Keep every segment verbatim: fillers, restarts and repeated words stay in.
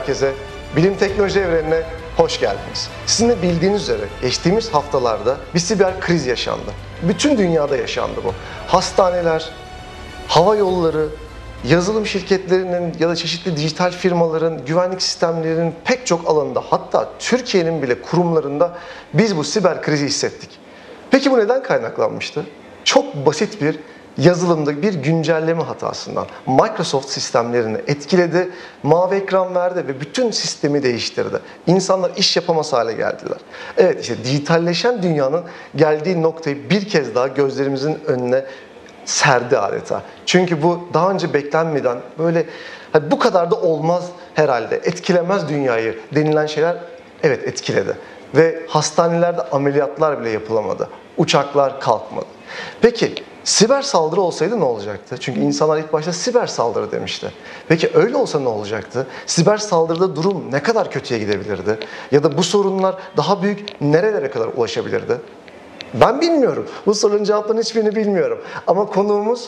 herkese. Bilim Teknoloji Evreni'ne hoş geldiniz. Sizin de bildiğiniz üzere geçtiğimiz haftalarda bir siber kriz yaşandı. Bütün dünyada yaşandı bu. Hastaneler, hava yolları, yazılım şirketlerinin ya da çeşitli dijital firmaların, güvenlik sistemlerinin pek çok alanında, hatta Türkiye'nin bile kurumlarında biz bu siber krizi hissettik. Peki bu neden kaynaklanmıştı? Çok basit bir yazılımda bir güncelleme hatasından Microsoft sistemlerini etkiledi, mavi ekran verdi ve bütün sistemi değiştirdi. İnsanlar iş yapamaz hale geldiler. Evet, işte dijitalleşen dünyanın geldiği noktayı bir kez daha gözlerimizin önüne serdi adeta. Çünkü bu daha önce beklenmeden böyle bu kadar da olmaz herhalde, etkilemez dünyayı denilen şeyler evet etkiledi. Ve hastanelerde ameliyatlar bile yapılamadı. Uçaklar kalkmadı. Peki siber saldırı olsaydı ne olacaktı? Çünkü insanlar ilk başta siber saldırı demişti. Peki öyle olsa ne olacaktı? Siber saldırıda durum ne kadar kötüye gidebilirdi? Ya da bu sorunlar daha büyük nerelere kadar ulaşabilirdi? Ben bilmiyorum. Bu sorunun cevaplarını hiçbirini bilmiyorum. Ama konuğumuz,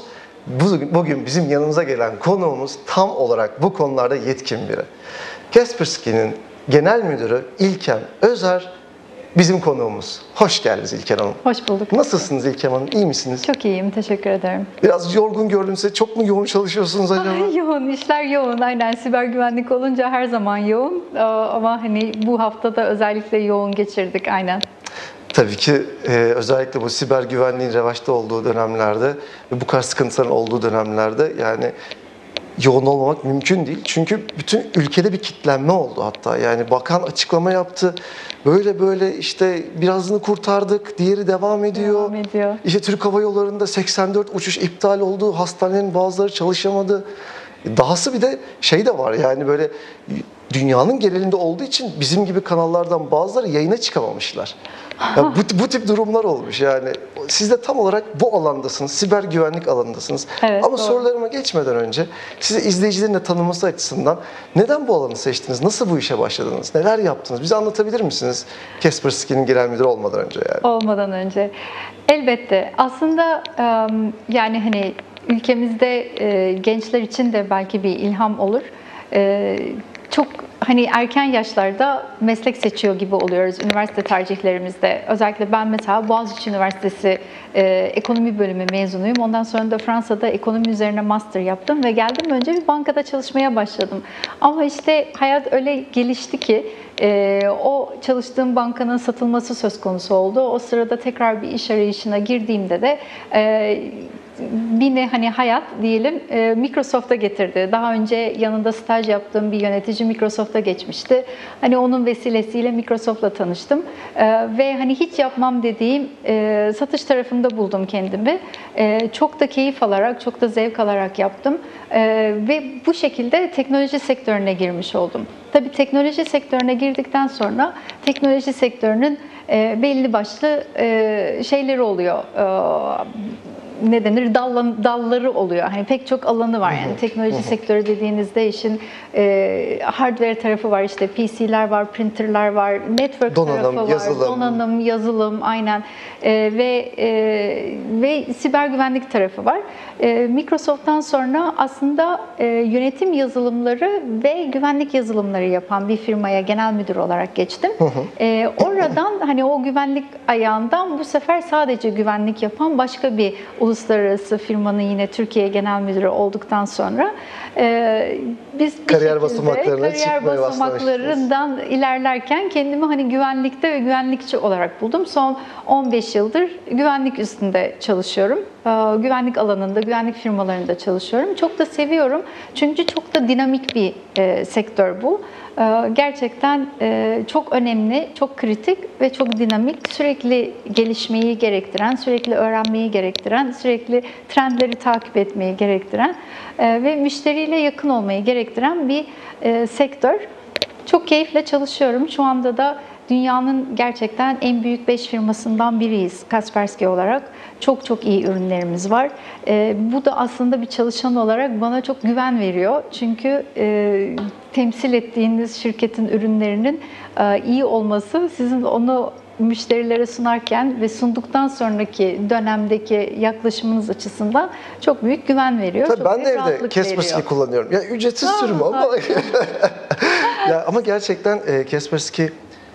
bugün bizim yanımıza gelen konuğumuz tam olarak bu konularda yetkin biri. Kaspersky'nin genel müdürü İlkem Özer bizim konuğumuz. Hoş geldiniz İlkem Hanım. Hoş bulduk. Nasılsınız İlkem Hanım? İyi misiniz? Çok iyiyim, teşekkür ederim. Biraz yorgun gördüm size. Çok mu yoğun çalışıyorsunuz acaba? Ay, yoğun, işler yoğun. Aynen, siber güvenlik olunca her zaman yoğun. Ama hani bu haftada özellikle yoğun geçirdik, aynen. Tabii ki e, özellikle bu siber güvenliğin revaçta olduğu dönemlerde ve bu kadar sıkıntıların olduğu dönemlerde yani yoğun olmamak mümkün değil. Çünkü bütün ülkede bir kitlenme oldu hatta. Yani bakan açıklama yaptı. Böyle böyle işte birazını kurtardık, diğeri devam ediyor. Devam ediyor. İşte Türk Hava Yolları'nda seksen dört uçuş iptal oldu. Hastanelerin bazıları çalışamadı. Dahası bir de şey de var yani böyle dünyanın genelinde olduğu için bizim gibi kanallardan bazıları yayına çıkamamışlar. Ya bu, bu tip durumlar olmuş yani. Siz de tam olarak bu alandasınız, siber güvenlik alanındasınız. Evet, Ama doğru. Sorularıma geçmeden önce size izleyicilerin de tanıması açısından neden bu alanı seçtiniz? Nasıl bu işe başladınız? Neler yaptınız? Bize anlatabilir misiniz? Kaspersky'nin genel müdürü olmadan önce yani. Olmadan önce. Elbette. Aslında yani hani ülkemizde gençler için de belki bir ilham olur. Çok hani erken yaşlarda meslek seçiyor gibi oluyoruz üniversite tercihlerimizde. Özellikle ben mesela Boğaziçi Üniversitesi e, ekonomi bölümü mezunuyum. Ondan sonra da Fransa'da ekonomi üzerine master yaptım ve geldim önce bir bankada çalışmaya başladım. Ama işte hayat öyle gelişti ki e, o çalıştığım bankanın satılması söz konusu oldu. O sırada tekrar bir iş arayışına girdiğimde de e, beni hani hayat diyelim Microsoft'a getirdi. Daha önce yanında staj yaptığım bir yönetici Microsoft'a geçmişti. Hani onun vesilesiyle Microsoft'la tanıştım. Ve hani hiç yapmam dediğim satış tarafında buldum kendimi. Çok da keyif alarak, çok da zevk alarak yaptım. Ve bu şekilde teknoloji sektörüne girmiş oldum. Tabii teknoloji sektörüne girdikten sonra teknoloji sektörünün belli başlı şeyleri oluyor. Ne denir? Dallan, dalları oluyor. Hani pek çok alanı var. Yani teknoloji sektörü dediğinizde işin e, hardware tarafı var. İşte P C'ler var, printerler var, network donanım, tarafı var, yazılım. donanım, yazılım, aynen. E, ve e, ve siber güvenlik tarafı var. E, Microsoft'tan sonra aslında e, yönetim yazılımları ve güvenlik yazılımları yapan bir firmaya genel müdür olarak geçtim. E, oradan hani o güvenlik ayağından bu sefer sadece güvenlik yapan başka bir uluslararası firmanın yine Türkiye genel müdürü olduktan sonra e, biz bir kariyer şekilde basamaklarına kariyer basamaklarından ilerlerken kendimi hani güvenlikte ve güvenlikçi olarak buldum. Son on beş yıldır güvenlik üstünde çalışıyorum. E, güvenlik alanında, güvenlik firmalarında çalışıyorum. Çok da seviyorum. Çünkü çok da dinamik bir e, sektör bu. Gerçekten çok önemli, çok kritik ve çok dinamik, sürekli gelişmeyi gerektiren, sürekli öğrenmeyi gerektiren, sürekli trendleri takip etmeyi gerektiren ve müşteriyle yakın olmayı gerektiren bir sektör. Çok keyifle çalışıyorum. Şu anda da dünyanın gerçekten en büyük beş firmasından biriyiz Kaspersky olarak. Çok çok iyi ürünlerimiz var. E, bu da aslında bir çalışan olarak bana çok güven veriyor. Çünkü e, temsil ettiğiniz şirketin ürünlerinin e, iyi olması sizin onu müşterilere sunarken ve sunduktan sonraki dönemdeki yaklaşımınız açısından çok büyük güven veriyor. Tabii çok ben de evde Kaspersky kullanıyorum. Yani ücretsiz sürüm ama Ya ama gerçekten e, Kaspersky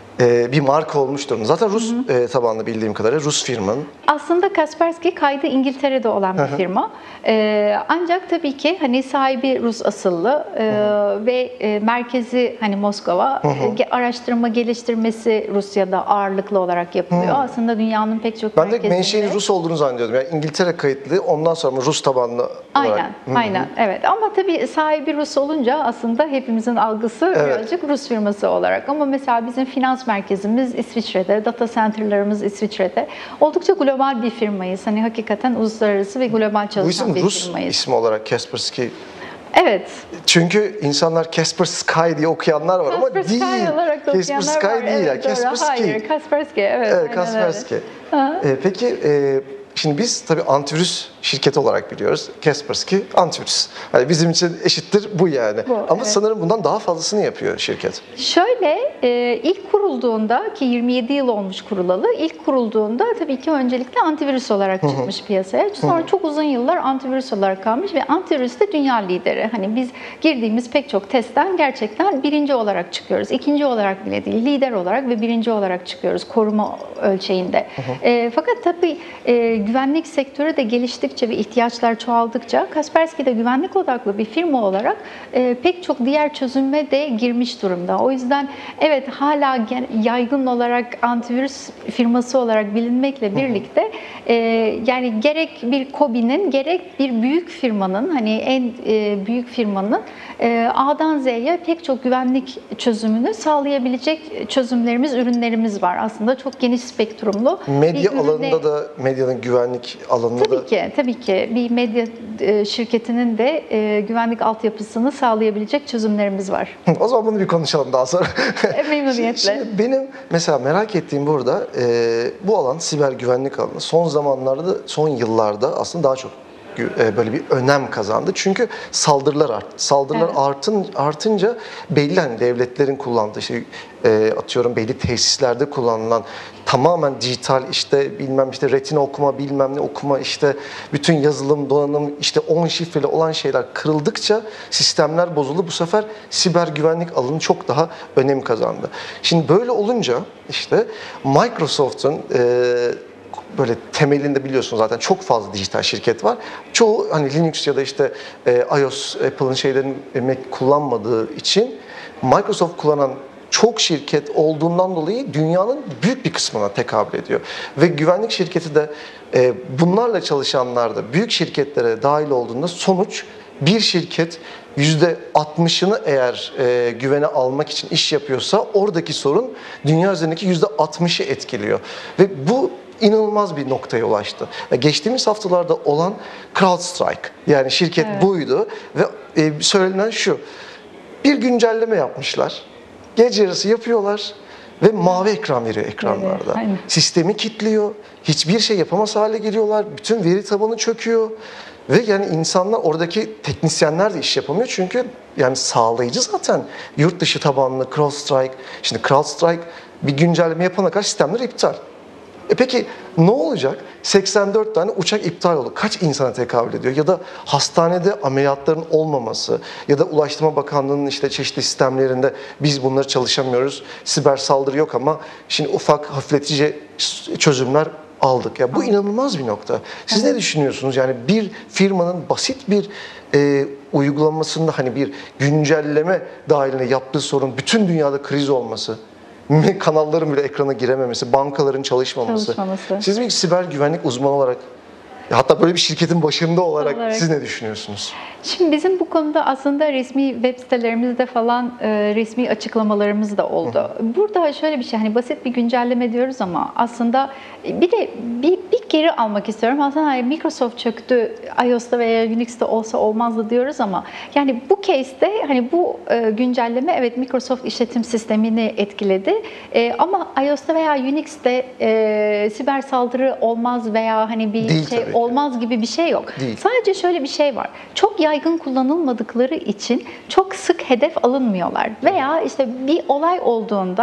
e, bir marka olmuş durumda. Zaten Rus e, tabanlı bildiğim kadarıyla Rus firmanın. Aslında Kaspersky kaydı İngiltere'de olan bir firma. Ee, ancak tabii ki hani sahibi Rus asıllı e, ve e, merkezi hani Moskova. E, araştırma geliştirmesi Rusya'da ağırlıklı olarak yapılıyor. Aslında dünyanın pek çok Ben de merkezinde. menşeinin Rus olduğunu zannediyordum. Yani İngiltere kayıtlı, ondan sonra Rus tabanlı olarak. Aynen, aynen. Evet. Ama tabii sahibi Rus olunca aslında hepimizin algısı Evet. birazcık Rus firması olarak. Ama mesela bizim finans merkezimiz İsviçre'de, data center'larımız İsviçre'de. Oldukça global bir firmayız. Hani hakikaten uluslararası ve global Bu çalışan isim bir Rus firmayız. ismi olarak Kaspersky. Evet. Çünkü insanlar Kaspersky diye okuyanlar var ama Kaspersky değil. olarak da okuyanlar Kaspersky var. değil ya. Evet, doğru. Kaspersky. Hayır, Kaspersky. Evet, Evet, aynen Kaspersky. öyle. Ee, peki e, şimdi biz tabii antivirüs şirketi olarak biliyoruz. Kaspersky antivirüs. Hani bizim için eşittir bu yani. Bu, Ama evet. sanırım bundan daha fazlasını yapıyor şirket. Şöyle, e, ilk kurulduğunda ki yirmi yedi yıl olmuş kurulalı, ilk kurulduğunda tabii ki öncelikle antivirüs olarak çıkmış piyasaya. Sonra çok uzun yıllar antivirüs olarak kalmış ve antivirüs de dünya lideri. Hani biz girdiğimiz pek çok testten gerçekten birinci olarak çıkıyoruz. İkinci olarak bile değil, lider olarak ve birinci olarak çıkıyoruz koruma ölçeğinde. E, fakat tabii e, güvenlik sektörü de geliştikçe ve ihtiyaçlar çoğaldıkça Kaspersky de güvenlik odaklı bir firma olarak e, pek çok diğer çözüme de girmiş durumda. O yüzden evet hala gen- yaygın olarak antivirüs firması olarak bilinmekle birlikte e, yani gerek bir KOBİ'nin gerek bir büyük firmanın hani en e, büyük firmanın e, A'dan Z'ye pek çok güvenlik çözümünü sağlayabilecek çözümlerimiz, ürünlerimiz var. Aslında çok geniş spektrumlu. Medya bir ürüne- alanında da, medyanın güvenlik alanında Tabii da ki, tabii ki bir medya e, şirketinin de e, güvenlik altyapısını sağlayabilecek çözümlerimiz var. o zaman bunu bir konuşalım daha sonra. E, memnuniyetle. Şimdi benim mesela merak ettiğim burada e, bu alan siber güvenlik alanı son zamanlarda, son yıllarda aslında daha çok e, böyle bir önem kazandı. Çünkü saldırılar arttı. Saldırılar Evet. artın, artınca belli hani devletlerin kullandığı işte e, atıyorum belli tesislerde kullanılan tamamen dijital işte bilmem işte retina okuma bilmem ne okuma işte bütün yazılım donanım işte on şifreli olan şeyler kırıldıkça sistemler bozuldu. Bu sefer siber güvenlik alanı çok daha önem kazandı. Şimdi böyle olunca işte Microsoft'un e, böyle temelinde biliyorsunuz zaten çok fazla dijital şirket var. Çoğu hani Linux ya da işte e, iOS, Apple'ın şeylerini e, Mac kullanmadığı için Microsoft kullanan çok şirket olduğundan dolayı dünyanın büyük bir kısmına tekabül ediyor. Ve güvenlik şirketi de e, bunlarla çalışanlar da büyük şirketlere dahil olduğunda sonuç bir şirket yüzde altmışını eğer e, güvene almak için iş yapıyorsa oradaki sorun dünya üzerindeki yüzde altmışı etkiliyor. Ve bu inanılmaz bir noktaya ulaştı. Geçtiğimiz haftalarda olan CrowdStrike, yani şirket Evet. buydu ve e, söylenen şu, bir güncelleme yapmışlar, gece yarısı yapıyorlar ve mavi ekran veriyor ekranlarda. Evet, aynen. Sistemi kilitliyor, hiçbir şey yapamaz hale geliyorlar, bütün veri tabanı çöküyor. Ve yani insanlar, oradaki teknisyenler de iş yapamıyor çünkü yani sağlayıcı zaten yurt dışı tabanlı CrowdStrike. Şimdi CrowdStrike bir güncelleme yapana kadar sistemler iptal. E peki ne olacak? seksen dört tane uçak iptal oldu. Kaç insana tekabül ediyor? Ya da hastanede ameliyatların olmaması ya da Ulaştırma Bakanlığı'nın işte çeşitli sistemlerinde biz bunları çalışamıyoruz. Siber saldırı yok ama şimdi ufak hafifletici çözümler aldık. Ya bu inanılmaz bir nokta. Siz ne düşünüyorsunuz? Yani bir firmanın basit bir e, uygulamasında hani bir güncelleme dahilinde yaptığı sorun bütün dünyada kriz olması, kanalların bile ekrana girememesi, bankaların çalışmaması. Çalışmaması. Siz bir siber güvenlik uzmanı olarak, hatta böyle bir şirketin başında olarak, Olarak. siz ne düşünüyorsunuz? Şimdi bizim bu konuda aslında resmi web sitelerimizde falan e, resmi açıklamalarımız da oldu. Burada şöyle bir şey, hani basit bir güncelleme diyoruz ama aslında bir de bir, bir geri almak istiyorum. Aslında hani Microsoft çöktü, iOS'ta veya Unix'te olsa olmazdı diyoruz ama yani bu case'te hani bu e, güncelleme evet Microsoft işletim sistemini etkiledi. E, ama iOS'ta veya Unix'te e, siber saldırı olmaz veya hani bir Değil şey tabii ki. olmaz gibi bir şey yok. Değil. Sadece şöyle bir şey var. Çok yaygın kullanılmadıkları için çok sık hedef alınmıyorlar. Veya işte bir olay olduğunda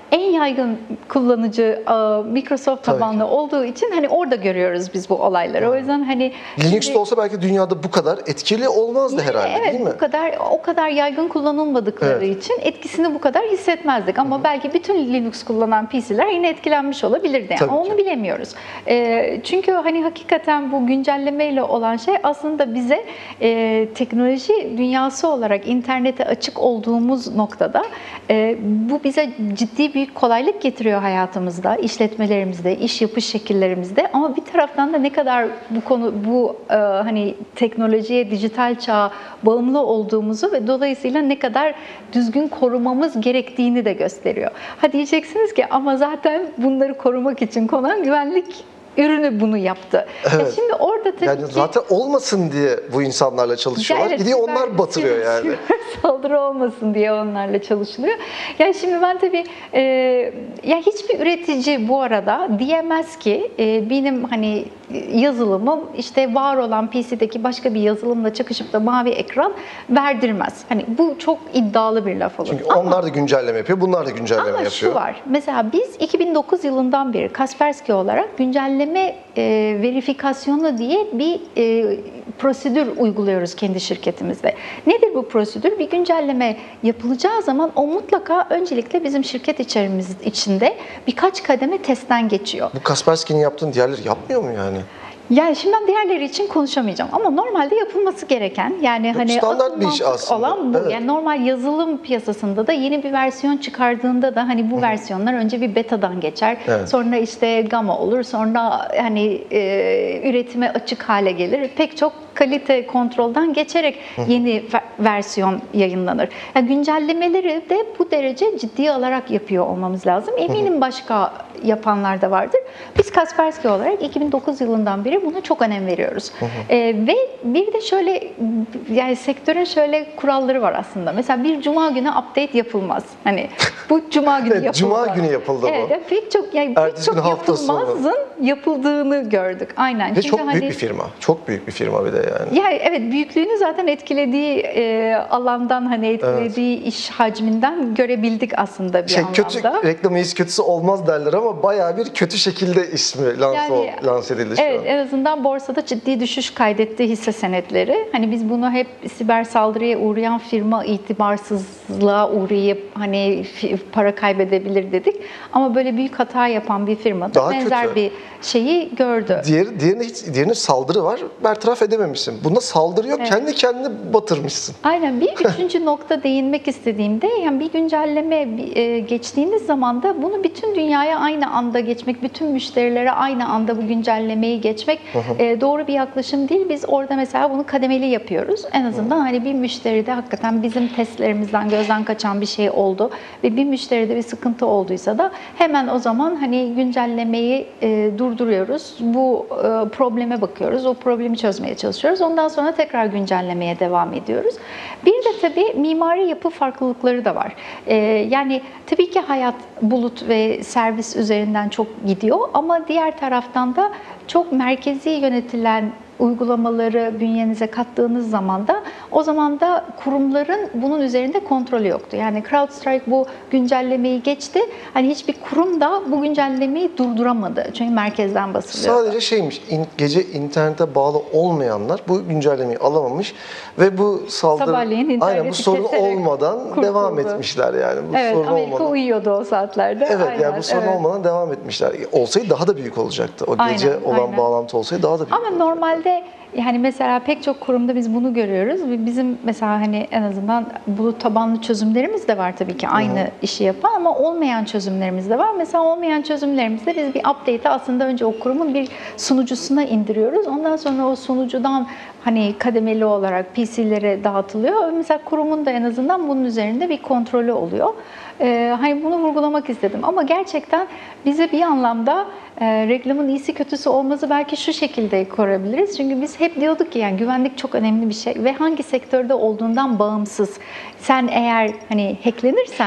en yaygın kullanıcı Microsoft tabanlı olduğu için hani orada görüyoruz biz bu olayları. Hmm. O yüzden hani Linux'ta şimdi, olsa belki dünyada bu kadar etkili olmazdı yani herhalde, evet, değil mi? Bu kadar o kadar yaygın kullanılmadıkları evet. için etkisini bu kadar hissetmezdik. Ama Hı-hı. belki bütün Linux kullanan P C'ler yine etkilenmiş olabilirdi. Yani. Onu bilemiyoruz. E, çünkü hani hakikaten bu güncellemeyle olan şey aslında bize e, teknoloji dünyası olarak internete açık olduğumuz noktada e, bu bize ciddi büyük kolaylık getiriyor hayatımızda, işletmelerimizde, iş yapış şekillerimizde. Ama bir taraftan da ne kadar bu konu bu e, hani teknolojiye, dijital çağa bağımlı olduğumuzu ve dolayısıyla ne kadar düzgün korumamız gerektiğini de gösteriyor. Ha diyeceksiniz ki ama zaten bunları korumak için konan güvenlik ürünü bunu yaptı. Evet. Ya şimdi orada tabii yani ki zaten olmasın diye bu insanlarla çalışıyorlar. Evet, Gidiyor siber, onlar batırıyor siber, yani. Siber saldırı olmasın diye onlarla çalışılıyor. Yani şimdi ben tabii e, ya hiçbir üretici bu arada diyemez ki e, benim hani yazılımım işte var olan P C'deki başka bir yazılımla çakışıp da mavi ekran verdirmez. Hani bu çok iddialı bir laf olur. Çünkü ama, onlar da güncelleme yapıyor, bunlar da güncelleme ama yapıyor. Ama şu var. Mesela biz iki bin dokuz yılından beri Kaspersky olarak güncelleme e, verifikasyonu diye bir e, prosedür uyguluyoruz kendi şirketimizde. Nedir bu prosedür? Bir güncelleme yapılacağı zaman o mutlaka öncelikle bizim şirket içerimiz içinde birkaç kademe testten geçiyor. Bu Kaspersky'nin yaptığını diğerleri yapmıyor mu yani? Yani şimdi ben diğerleri için konuşamayacağım ama normalde yapılması gereken yani Yok, hani standart bir iş aslında. Olan bu. Evet. Yani normal yazılım piyasasında da yeni bir versiyon çıkardığında da hani bu Hı-hı. versiyonlar önce bir betadan geçer. Evet. Sonra işte gamma olur. Sonra hani e, üretime açık hale gelir. Pek çok kalite kontrolden geçerek Hı-hı. yeni versiyon yayınlanır. Yani güncellemeleri de bu derece ciddiye alarak yapıyor olmamız lazım. Eminim Hı-hı. başka yapanlar da vardır. Biz Kaspersky olarak iki bin dokuz yılından beri buna çok önem veriyoruz. Hı hı. Ee, ve bir de şöyle yani sektörün şöyle kuralları var aslında. Mesela bir cuma günü update yapılmaz. Hani bu cuma günü evet, yapıldı. Cuma günü yapıldı bu. Evet, pek çok yani pek çok yapılmazın yapıldığını gördük. Aynen. Ve Çünkü çok hani, büyük bir firma. Çok büyük bir firma bir de yani. Yani evet büyüklüğünü zaten etkilediği e, alandan hani etkilediği evet. iş hacminden görebildik aslında bir şey, anlamda. Kötü reklamı iyisi kötüsü olmaz derler ama bayağı bir kötü şekilde ismi lanse, yani, lanse edildi şu evet, an. En azından borsada ciddi düşüş kaydetti hisse senetleri. Hani biz bunu hep siber saldırıya uğrayan firma itibarsızlığa uğrayıp hani para kaybedebilir dedik. Ama böyle büyük hata yapan bir firma da benzer kötü. bir şeyi gördü. Diğer, diğerine, hiç, diğerine saldırı var, bertaraf edememişsin. Bunda saldırı yok, evet. kendi kendini batırmışsın. Aynen. Bir üçüncü nokta değinmek istediğimde yani bir güncelleme geçtiğiniz zaman da bunu bütün dünyaya aynı anda geçmek, bütün müşterilere aynı anda bu güncellemeyi geçmek hı hı. doğru bir yaklaşım değil. Biz orada mesela bunu kademeli yapıyoruz. En azından hı. hani bir müşteride hakikaten bizim testlerimizden gözden kaçan bir şey oldu ve bir müşteride bir sıkıntı olduysa da hemen o zaman hani güncellemeyi e, durduruyoruz. Bu e, probleme bakıyoruz. O problemi çözmeye çalışıyoruz. Ondan sonra tekrar güncellemeye devam ediyoruz. Bir de tabii mimari yapı farklılıkları da var. E, yani tabii ki hayat bulut ve servis üzerinden çok gidiyor ama diğer taraftan da çok merkezi yönetilen uygulamaları bünyenize kattığınız zaman da o zaman da kurumların bunun üzerinde kontrolü yoktu. Yani CrowdStrike bu güncellemeyi geçti. Hani hiçbir kurum da bu güncellemeyi durduramadı. Çünkü merkezden basılıyor. Sadece şeymiş, in, gece internete bağlı olmayanlar bu güncellemeyi alamamış ve bu saldırı aynen bu sorun olmadan kurtuldu. Devam etmişler yani. Bu evet, sorun Amerika olmadan. uyuyordu o saatlerde. Evet, aynen, yani bu sorun evet. olmadan devam etmişler. Olsaydı daha da büyük olacaktı. O gece aynen, olan aynen. bağlantı olsaydı daha da büyük Ama olacaktı. normalde yani mesela pek çok kurumda biz bunu görüyoruz ve bizim mesela hani en azından bulut tabanlı çözümlerimiz de var tabii ki aynı Hı-hı. işi yapan ama olmayan çözümlerimiz de var. Mesela olmayan çözümlerimizde biz bir update'i aslında önce o kurumun bir sunucusuna indiriyoruz. Ondan sonra o sunucudan hani kademeli olarak P C'lere dağıtılıyor. Mesela kurumun da en azından bunun üzerinde bir kontrolü oluyor. Ee, hani bunu vurgulamak istedim ama gerçekten bize bir anlamda e, reklamın iyisi kötüsü olmazı belki şu şekilde koruyabiliriz. Çünkü biz hep diyorduk ki yani güvenlik çok önemli bir şey ve hangi sektörde olduğundan bağımsız. Sen eğer hani hacklenirsen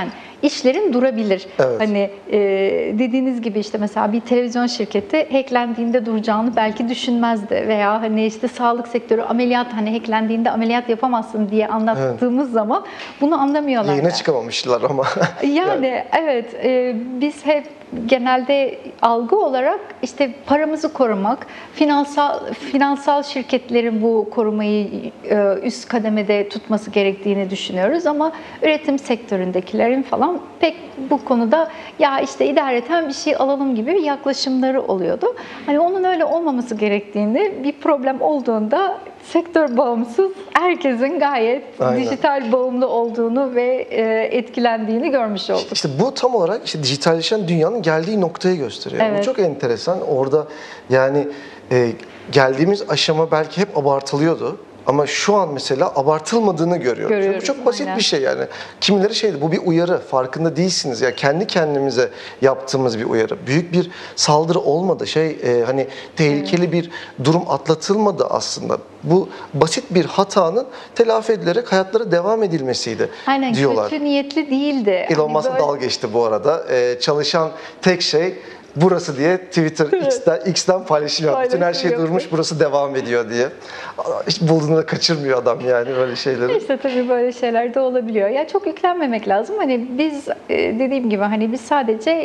işlerin durabilir. Evet. Hani e, dediğiniz gibi işte mesela bir televizyon şirketi hacklendiğinde duracağını belki düşünmezdi veya hani işte sağlık sektörü ameliyat hani hacklendiğinde ameliyat yapamazsın diye anlattığımız evet. zaman bunu anlamıyorlar. Yayına çıkamamışlar ama. Yani, yani evet e, biz hep genelde algı olarak işte paramızı korumak, finansal finansal şirketlerin bu korumayı e, üst kademede tutması gerektiğini düşünüyoruz ama üretim sektöründekilerin falan pek bu konuda ya işte idareten bir şey alalım gibi bir yaklaşımları oluyordu. Hani onun öyle olmaması gerektiğini, bir problem olduğunda sektör bağımsız herkesin gayet Aynen. dijital bağımlı olduğunu ve e, etkilendiğini görmüş olduk. İşte bu tam olarak işte dijitalleşen dünyanın geldiği noktayı gösteriyor. Evet. Bu çok enteresan. Orada yani e, geldiğimiz aşama belki hep abartılıyordu. Ama şu an mesela abartılmadığını görüyoruz. görüyoruz bu çok basit aynen. bir şey yani. Kimileri şeydi, bu bir uyarı, farkında değilsiniz ya, kendi kendimize yaptığımız bir uyarı. Büyük bir saldırı olmadı, şey e, hani tehlikeli evet. bir durum atlatılmadı aslında. Bu basit bir hatanın telafi edilerek hayatlara devam edilmesiydi aynen, diyorlar. Kötü niyetli değildi. Elon Musk hani böyle... dalga geçti bu arada. E, çalışan tek şey burası diye Twitter X'ten, X'ten paylaşım yaptı. Bütün her şey yapıyor. Durmuş, burası devam ediyor diye. Hiç bulduğunu da kaçırmıyor adam yani böyle şeyleri. İşte tabii böyle şeyler de olabiliyor. Ya çok yüklenmemek lazım. Hani biz dediğim gibi hani biz sadece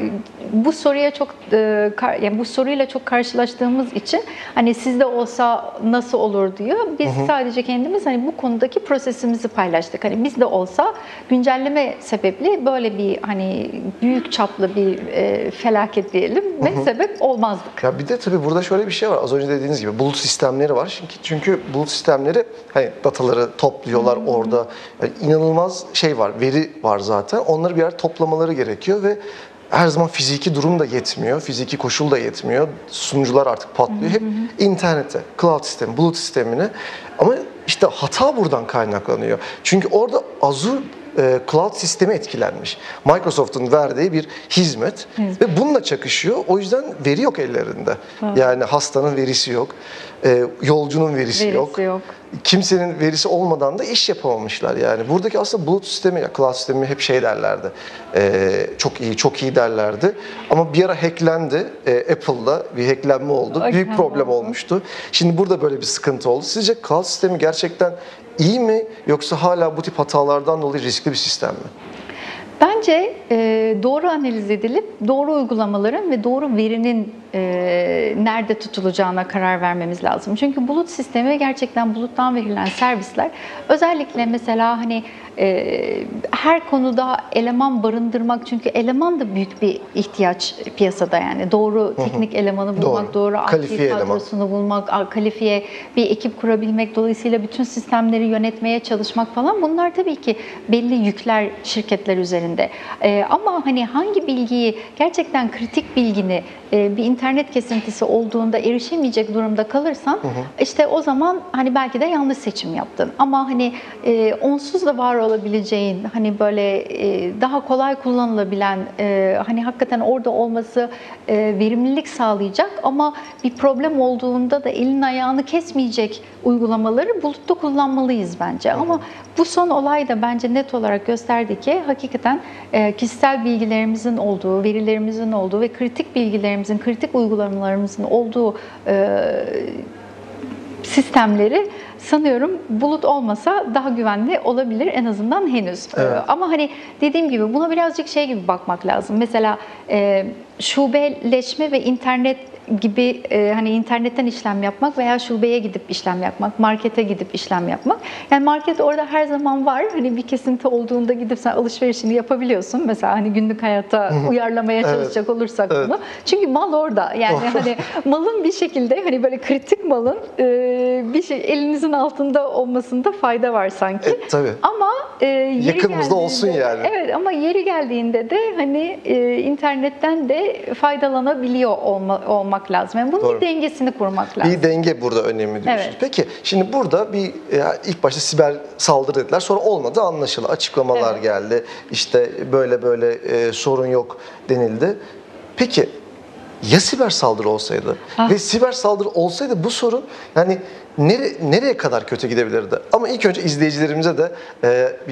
bu soruya çok yani bu soruyla çok karşılaştığımız için hani sizde olsa nasıl olur diyor. Biz hı hı. sadece kendimiz hani bu konudaki prosesimizi paylaştık. Hani bizde olsa güncelleme sebeple böyle bir hani büyük çaplı bir felaket diyelim ve hı hı. sebep olmazdık. Ya bir de tabii burada şöyle bir şey var. Az önce dediğiniz gibi bulut sistemleri var. Çünkü çünkü bulut sistemleri hani dataları topluyorlar hı hı. orada. Yani inanılmaz şey var, veri var zaten. Onları bir yer toplamaları gerekiyor ve her zaman fiziki durum da yetmiyor, fiziki koşul da yetmiyor. Sunucular artık patlıyor. Hı hı. Hep internete, cloud sistemi, bulut sistemine. Ama işte hata buradan kaynaklanıyor. Çünkü orada Azure cloud sistemi etkilenmiş. Microsoft'un verdiği bir hizmet evet. ve bununla çakışıyor. O yüzden veri yok ellerinde. Evet. Yani hastanın verisi yok, yolcunun verisi, verisi yok. yok. Kimsenin verisi olmadan da iş yapamamışlar yani. Buradaki aslında bulut sistemi, ya cloud sistemi hep şey derlerdi. Ee, çok iyi, çok iyi derlerdi. Ama bir ara hacklendi. Ee, Apple'da bir hacklenme oldu. Büyük okay. problem olmuştu. Şimdi burada böyle bir sıkıntı oldu. Sizce cloud sistemi gerçekten iyi mi, yoksa hala bu tip hatalardan dolayı riskli bir sistem mi? Bence e, doğru analiz edilip doğru uygulamaların ve doğru verinin e, nerede tutulacağına karar vermemiz lazım. Çünkü bulut sistemi gerçekten buluttan verilen servisler özellikle mesela hani e, her konuda eleman barındırmak, çünkü eleman da büyük bir ihtiyaç piyasada yani doğru teknik elemanı bulmak, doğru, doğru I T kadrosunu bulmak, kalifiye bir ekip kurabilmek, dolayısıyla bütün sistemleri yönetmeye çalışmak falan, bunlar tabii ki belli yükler şirketler üzerinde. Ee, ama hani hangi bilgiyi, gerçekten kritik bilgini e, bir internet kesintisi olduğunda erişemeyecek durumda kalırsan hı hı. işte o zaman hani belki de yanlış seçim yaptın. Ama hani e, onsuz da var olabileceğin, hani böyle e, daha kolay kullanılabilen, e, hani hakikaten orada olması e, verimlilik sağlayacak ama bir problem olduğunda da elin ayağını kesmeyecek uygulamaları bulutta kullanmalıyız bence. Hı hı. Ama bu son olay da bence net olarak gösterdi ki hakikaten e, kişisel bilgilerimizin olduğu, verilerimizin olduğu ve kritik bilgilerimizin, kritik uygulamalarımızın olduğu e, sistemleri sanıyorum bulut olmasa daha güvenli olabilir en azından henüz. Evet. Ama hani dediğim gibi buna birazcık şey gibi bakmak lazım. Mesela e, şubeleşme ve internet gibi e, hani internetten işlem yapmak veya şubeye gidip işlem yapmak, markete gidip işlem yapmak. Yani market orada her zaman var. Hani bir kesinti olduğunda gidip sen alışverişini yapabiliyorsun. Mesela hani günlük hayata uyarlamaya çalışacak evet. olursak evet. bunu. Çünkü mal orada. Yani hani malın bir şekilde hani böyle kritik malın e, bir şey elinizin altında olmasında fayda var sanki. E, tabii. Ama e, yeri yakınımızda olsun yani. Evet, ama yeri geldiğinde de hani e, internetten de faydalanabiliyor olma, olmak lazım. Yani bunun Doğru. bir dengesini kurmak lazım. Bir denge burada önemli diyorsunuz. Evet. Peki şimdi burada bir ilk başta siber saldırı dediler. Sonra olmadı, anlaşıldı. Açıklamalar evet. geldi. İşte böyle böyle e, sorun yok denildi. Peki ya siber saldırı olsaydı ah. ve siber saldırı olsaydı bu sorun yani nere, nereye kadar kötü gidebilirdi? Ama ilk önce izleyicilerimize de e, bir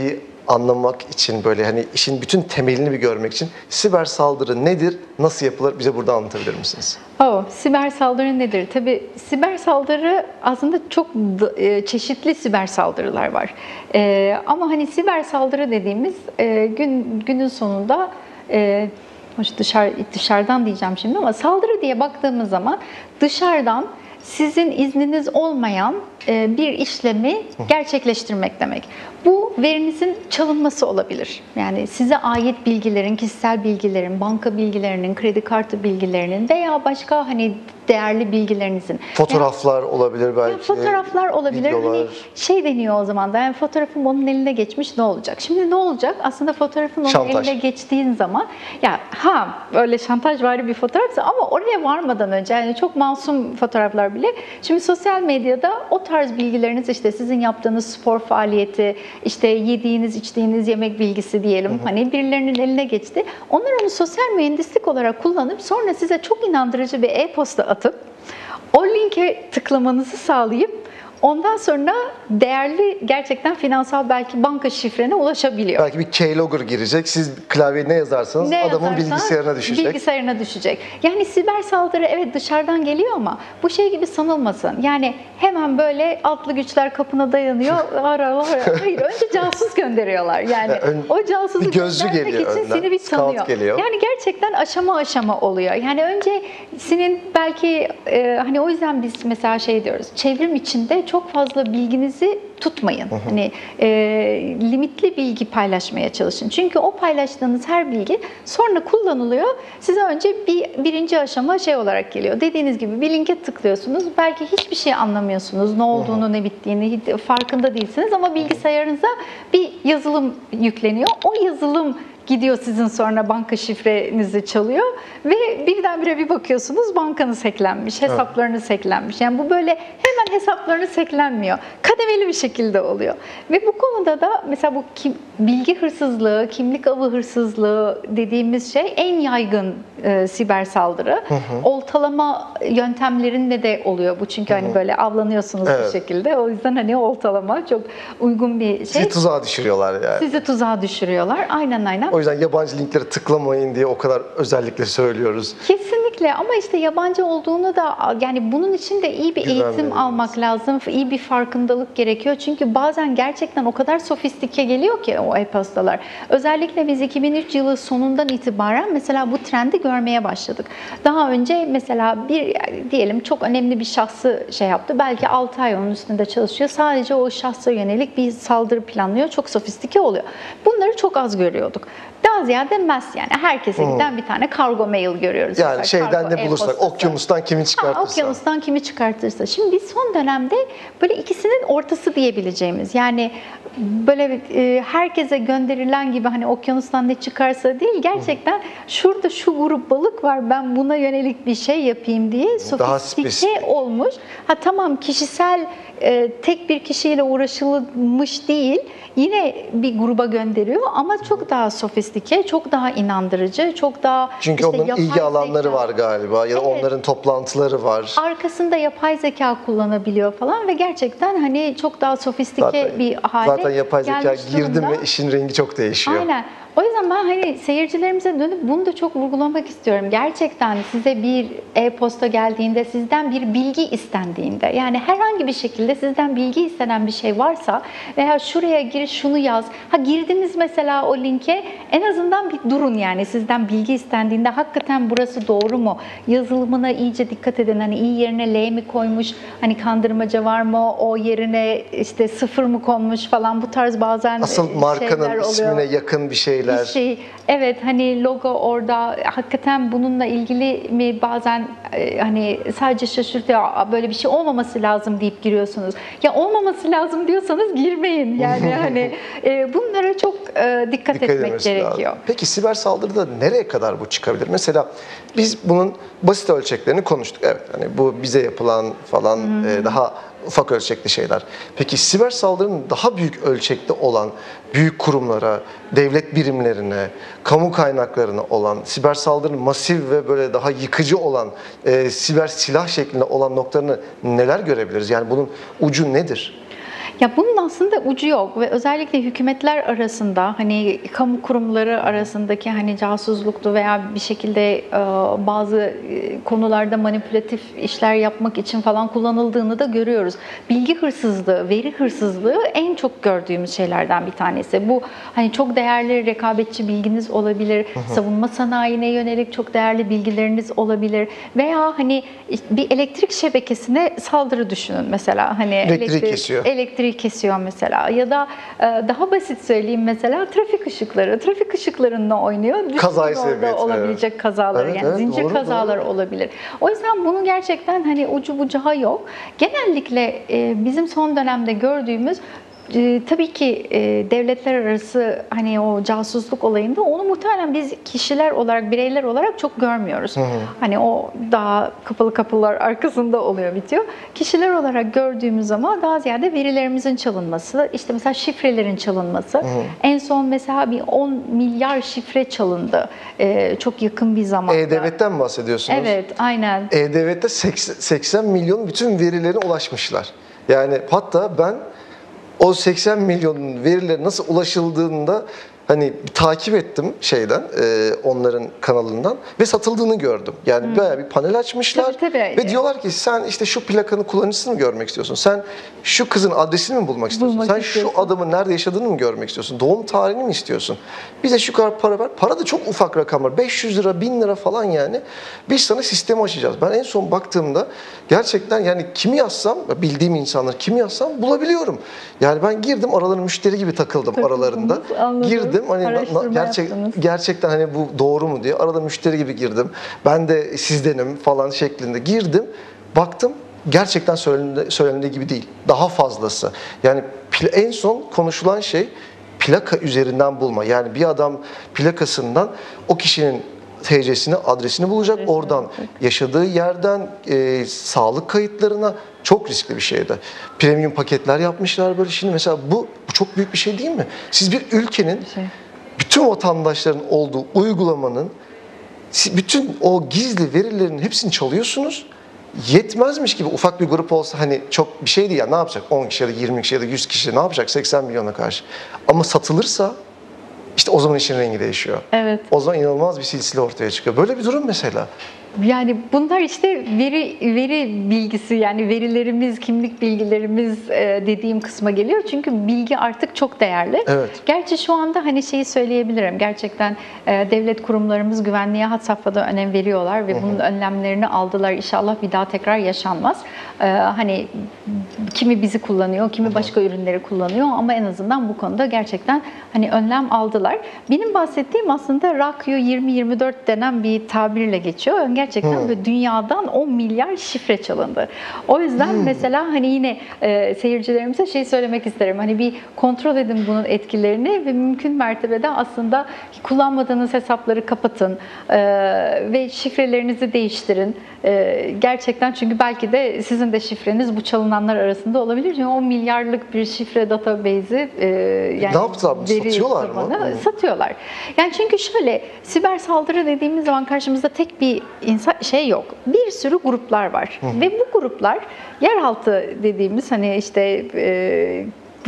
anlamak için, böyle hani işin bütün temelini bir görmek için siber saldırı nedir, nasıl yapılır, bize burada anlatabilir misiniz? Oh, siber saldırı nedir? Tabii siber saldırı aslında çok e, çeşitli siber saldırılar var. E, ama hani siber saldırı dediğimiz e, gün günün sonunda e, dışarı dışarıdan diyeceğim şimdi ama saldırı diye baktığımız zaman dışarıdan sizin izniniz olmayan e, bir işlemi gerçekleştirmek demek. Bu verinizin çalınması olabilir. Yani size ait bilgilerin, kişisel bilgilerin, banka bilgilerinin, kredi kartı bilgilerinin veya başka hani değerli bilgilerinizin. Fotoğraflar yani, olabilir belki. Yani fotoğraflar olabilir. Videolar. Hani şey deniyor o zaman da, yani fotoğrafım onun eline geçmiş, ne olacak? Şimdi ne olacak? Aslında fotoğrafın onun Şantaj. eline geçtiğin zaman ya ha öyle şantajvari bir fotoğrafsa ama oraya varmadan önce yani çok masum fotoğraflar bile. Şimdi sosyal medyada o tarz bilgileriniz, işte sizin yaptığınız spor faaliyeti, işte yediğiniz, içtiğiniz yemek bilgisi diyelim, hı hı. hani birilerinin eline geçti. Onlar onu sosyal mühendislik olarak kullanıp sonra size çok inandırıcı bir e-posta atıp o linke tıklamanızı sağlayıp ondan sonra değerli, gerçekten finansal belki banka şifrene ulaşabiliyor. Belki bir keylogger girecek. Siz klavyeye ne yazarsanız ne adamın yazarsan, bilgisayarına düşecek. Bilgisayarına düşecek. Yani siber saldırı evet dışarıdan geliyor ama bu şey gibi sanılmasın. Yani hemen böyle altlı güçler kapına dayanıyor. Ara ara. Hayır, önce casus gönderiyorlar. Yani Ön, o casusu bir gözcü göndermek geliyor için önden. seni bir tanıyor. Geliyor. Yani gerçekten aşama aşama oluyor. Yani önce senin belki e, hani o yüzden biz mesela şey diyoruz. Çevrim içinde çok fazla bilginizi tutmayın. Hı hı. Hani e, limitli bilgi paylaşmaya çalışın. Çünkü o paylaştığınız her bilgi sonra kullanılıyor. Size önce bir birinci aşama şey olarak geliyor. Dediğiniz gibi bir linke tıklıyorsunuz. Belki hiçbir şey anlamıyorsunuz. Ne olduğunu, hı hı. ne bittiğini farkında değilsiniz ama bilgisayarınıza bir yazılım yükleniyor. O yazılım gidiyor sizin sonra banka şifrenizi çalıyor ve birdenbire bir bakıyorsunuz bankanız hacklenmiş, hesaplarınız evet. hacklenmiş. Yani bu böyle hemen hesaplarınız hacklenmiyor. Kademeli bir şekilde oluyor. Ve bu konuda da mesela bu kim, bilgi hırsızlığı, kimlik avı hırsızlığı dediğimiz şey en yaygın e, siber saldırı. Hı hı. Oltalama yöntemlerinde de oluyor bu. Çünkü hı hı. hani böyle avlanıyorsunuz evet. bir şekilde. O yüzden hani oltalama çok uygun bir şey. Sizi tuzağa düşürüyorlar yani. Sizi tuzağa düşürüyorlar. Aynen aynen. O yüzden yabancı linklere tıklamayın diye o kadar özellikle söylüyoruz. Kesinlikle ama işte yabancı olduğunu da yani bunun için de iyi bir Güven eğitim veriniz. almak lazım. İyi bir farkındalık gerekiyor. Çünkü bazen gerçekten o kadar sofistike geliyor ki o e-postalar. Özellikle biz iki bin üç yılı sonundan itibaren mesela bu trendi görmeye başladık. Daha önce mesela bir diyelim çok önemli bir şahsı şey yaptı. Belki altı ay onun üstünde çalışıyor. Sadece o şahsa yönelik bir saldırı planlıyor. Çok sofistike oluyor. Bunları çok az görüyorduk. Daha ziyade mass yani herkese hmm. giden bir tane kargo mail görüyoruz. Yani şeyden kargo, ne bulursak, okyanustan kimi çıkartırsa. Ha, okyanustan kimi çıkartırsa. Şimdi biz son dönemde böyle ikisinin ortası diyebileceğimiz, yani böyle e, herkese gönderilen gibi hani okyanustan ne çıkarsa değil, gerçekten hmm. şurada şu grup balık var, ben buna yönelik bir şey yapayım diye sofistike olmuş. Ha tamam, kişisel e, tek bir kişiyle uğraşılmış değil. Yine bir gruba gönderiyor ama çok daha sofistike, çok daha inandırıcı, çok daha Çünkü işte onların ilgi alanları zeka var galiba ya da evet. onların toplantıları var. Arkasında yapay zeka kullanabiliyor falan ve gerçekten hani çok daha sofistike zaten, bir hale Zaten yapay zeka girdi durumda. mi işin rengi çok değişiyor. Aynen. O yüzden ben hani seyircilerimize dönüp bunu da çok vurgulamak istiyorum. Gerçekten size bir e-posta geldiğinde, sizden bir bilgi istendiğinde, yani herhangi bir şekilde sizden bilgi istenen bir şey varsa veya şuraya gir şunu yaz. Ha girdiniz mesela o linke, en azından bir durun, yani sizden bilgi istendiğinde hakikaten burası doğru mu? Yazılımına iyice dikkat edin. Hani iyi yerine L mi koymuş? Hani kandırmaca var mı? O yerine işte sıfır mı konmuş falan, bu tarz bazen asıl markanın şeyler ismine oluyor. yakın bir şeyler. Bir şey, evet hani logo orada, hakikaten bununla ilgili mi bazen e, hani sadece şaşırtıyor, böyle bir şey olmaması lazım deyip giriyorsunuz. Ya olmaması lazım diyorsanız girmeyin yani hani e, bunlara çok e, dikkat, dikkat etmek gerekiyor. Lazım. Peki siber saldırıda nereye kadar bu çıkabilir? Mesela biz bunun basit ölçeklerini konuştuk. Evet hani bu bize yapılan falan hmm. e, daha ufak ölçekli şeyler. Peki siber saldırının daha büyük ölçekli olan büyük kurumlara, devlet birimlerine, kamu kaynaklarına olan, siber saldırının masif ve böyle daha yıkıcı olan e, siber silah şeklinde olan noktalarını neler görebiliriz? Yani bunun ucu nedir? Ya bunun aslında ucu yok ve özellikle hükümetler arasında hani kamu kurumları arasındaki hani casusluktu veya bir şekilde e, bazı e, konularda manipülatif işler yapmak için falan kullanıldığını da görüyoruz. Bilgi hırsızlığı, veri hırsızlığı en çok gördüğümüz şeylerden bir tanesi. Bu hani çok değerli rekabetçi bilginiz olabilir, hı hı. savunma sanayine yönelik çok değerli bilgileriniz olabilir veya hani bir elektrik şebekesine saldırı düşünün mesela hani elektriği elektrik, kesiyor. Elektriği kesiyor mesela ya da e, daha basit söyleyeyim mesela trafik ışıkları. Trafik ışıklarında oynuyor. Kazayı orada sebebiyet, olabilecek evet. kazalar Evet, yani evet, zincir doğru, kazalar doğru. olabilir. O yüzden bunun gerçekten hani ucu bucağı yok. Genellikle e, bizim son dönemde gördüğümüz E, tabii ki e, devletler arası hani o casusluk olayında onu muhtemelen biz kişiler olarak, bireyler olarak çok görmüyoruz. Hı hı. Hani o daha kapalı kapılar arkasında oluyor, bitiyor. Kişiler olarak gördüğümüz zaman daha ziyade verilerimizin çalınması, işte mesela şifrelerin çalınması. Hı hı. En son mesela bir on milyar şifre çalındı. E, çok yakın bir zamanda. E-Devlet'ten mi bahsediyorsunuz? Evet, aynen. E-Devlet'te seksen milyon bütün verilerine ulaşmışlar. Yani hatta ben o seksen milyonun verileri nasıl ulaşıldığında hani takip ettim şeyden, e, onların kanalından ve satıldığını gördüm. Yani hmm. bayağı bir panel açmışlar tabii, tabii. ve diyorlar ki sen işte şu plakanın kullanıcısını mı görmek istiyorsun? Sen şu kızın adresini mi bulmak istiyorsun? Bulmak sen istiyorsun. şu adamın nerede yaşadığını mı görmek istiyorsun? Doğum tarihini mi istiyorsun? Bize şu kadar para ver. Para da çok ufak rakamlar. beş yüz lira, bin lira falan yani. Biz sana sistemi açacağız. Ben en son baktığımda gerçekten yani kimi yazsam, bildiğim insanlar kimi yazsam bulabiliyorum. Yani ben girdim, aralarına müşteri gibi takıldım aralarında. Anladım. Girdim hani na, gerçek, gerçekten hani bu doğru mu diye arada müşteri gibi girdim. Ben de sizdenim falan şeklinde girdim. Baktım gerçekten söylendiği, söylendiği gibi değil. Daha fazlası. Yani en son konuşulan şey plaka üzerinden bulma. Yani bir adam plakasından o kişinin T C'sini, adresini bulacak. Adresini oradan bulacak. Yaşadığı yerden e, sağlık kayıtlarına çok riskli bir şeydi. Premium paketler yapmışlar böyle. Şimdi mesela bu, bu çok büyük bir şey değil mi? Siz bir ülkenin şey. bütün vatandaşların olduğu uygulamanın bütün o gizli verilerin hepsini çalıyorsunuz. Yetmezmiş gibi ufak bir grup olsa hani çok bir şey değil ya, ne yapacak? on kişi ya da yirmi kişi ya da yüz kişi ne yapacak seksen milyona karşı? Ama satılırsa İşte o zaman işin rengi değişiyor. Evet. O zaman inanılmaz bir silsile ortaya çıkıyor. Böyle bir durum mesela. Yani bunlar işte veri veri bilgisi, yani verilerimiz, kimlik bilgilerimiz dediğim kısma geliyor. Çünkü bilgi artık çok değerli. Evet. Gerçi şu anda hani şeyi söyleyebilirim. Gerçekten devlet kurumlarımız güvenliğe had safhada önem veriyorlar ve bunun önlemlerini aldılar. İnşallah bir daha tekrar yaşanmaz. Hani kimi bizi kullanıyor, kimi başka ürünleri kullanıyor ama en azından bu konuda gerçekten hani önlem aldılar. Benim bahsettiğim aslında R A Q yirmi yirmi dört denen bir tabirle geçiyor. Gerçekten hmm. böyle dünyadan on milyar şifre çalındı. O yüzden hmm. mesela hani yine e, seyircilerimize şey söylemek isterim. Hani bir kontrol edin bunun etkilerini ve mümkün mertebede aslında kullanmadığınız hesapları kapatın e, ve şifrelerinizi değiştirin. E, gerçekten çünkü belki de sizin de şifreniz bu çalınanlar arasında olabilir. Çünkü on milyarlık bir şifre database'i e, yani ne yaptılar? Satıyorlar zamanı, mı? Satıyorlar. Yani çünkü şöyle, siber saldırı dediğimiz zaman karşımızda tek bir insan şey yok. Bir sürü gruplar var. Hı. Ve bu gruplar yeraltı dediğimiz hani işte e,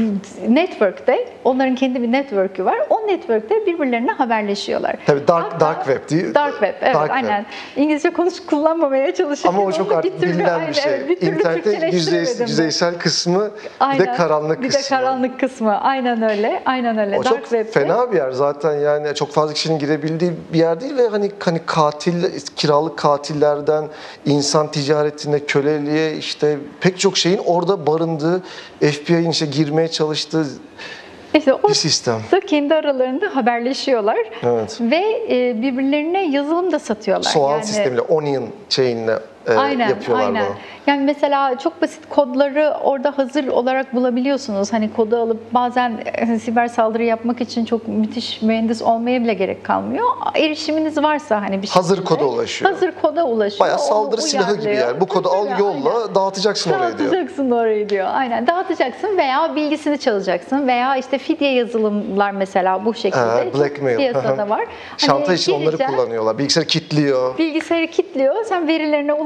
network'te, onların kendi bir network'ü var. O network'te birbirlerine haberleşiyorlar. Tabii dark, Hatta, dark web değil. Dark web, evet dark aynen. Web. İngilizce konuş kullanmamaya çalışıyorum. Ama o çok artık bilinen bir şey. Aynen, bir İnternette yüzey, yüzeysel kısmı, aynen, bir de karanlık bir kısmı. Bir de karanlık kısmı. Aynen öyle. Aynen öyle. O dark çok web'te. fena bir yer zaten, yani çok fazla kişinin girebildiği bir yer değil ve hani hani katil, kiralık katillerden insan ticaretine, köleliğe, işte pek çok şeyin orada barındığı, F B I'nin işte girmeye çalıştığı İşte o bir sistem. Da kendi aralarında haberleşiyorlar. Evet. Ve e, birbirlerine yazılım da satıyorlar. Soğan yani, sistemiyle, onion chain'le e, aynen, yapıyorlar aynen. bunu. Yani mesela çok basit kodları orada hazır olarak bulabiliyorsunuz. Hani kodu alıp bazen e, siber saldırı yapmak için çok müthiş mühendis olmaya bile gerek kalmıyor. Erişiminiz varsa hani bir şekilde. Hazır koda ulaşıyor. Hazır koda ulaşıyor. Bayağı saldırı silahı gibi yani. Bu kodu al, yolla, aynen, dağıtacaksın orayı diyor. Dağıtacaksın orayı diyor. Aynen, dağıtacaksın veya bilgisini çalacaksın veya işte fidye yazılımlar mesela bu şekilde. Ee, blackmail. Piyasada var. Şantaj hani için onları kullanıyorlar. Bilgisayarı kilitliyor. Bilgisayarı kilitliyor. Sen verilerine ulaşıyorsun.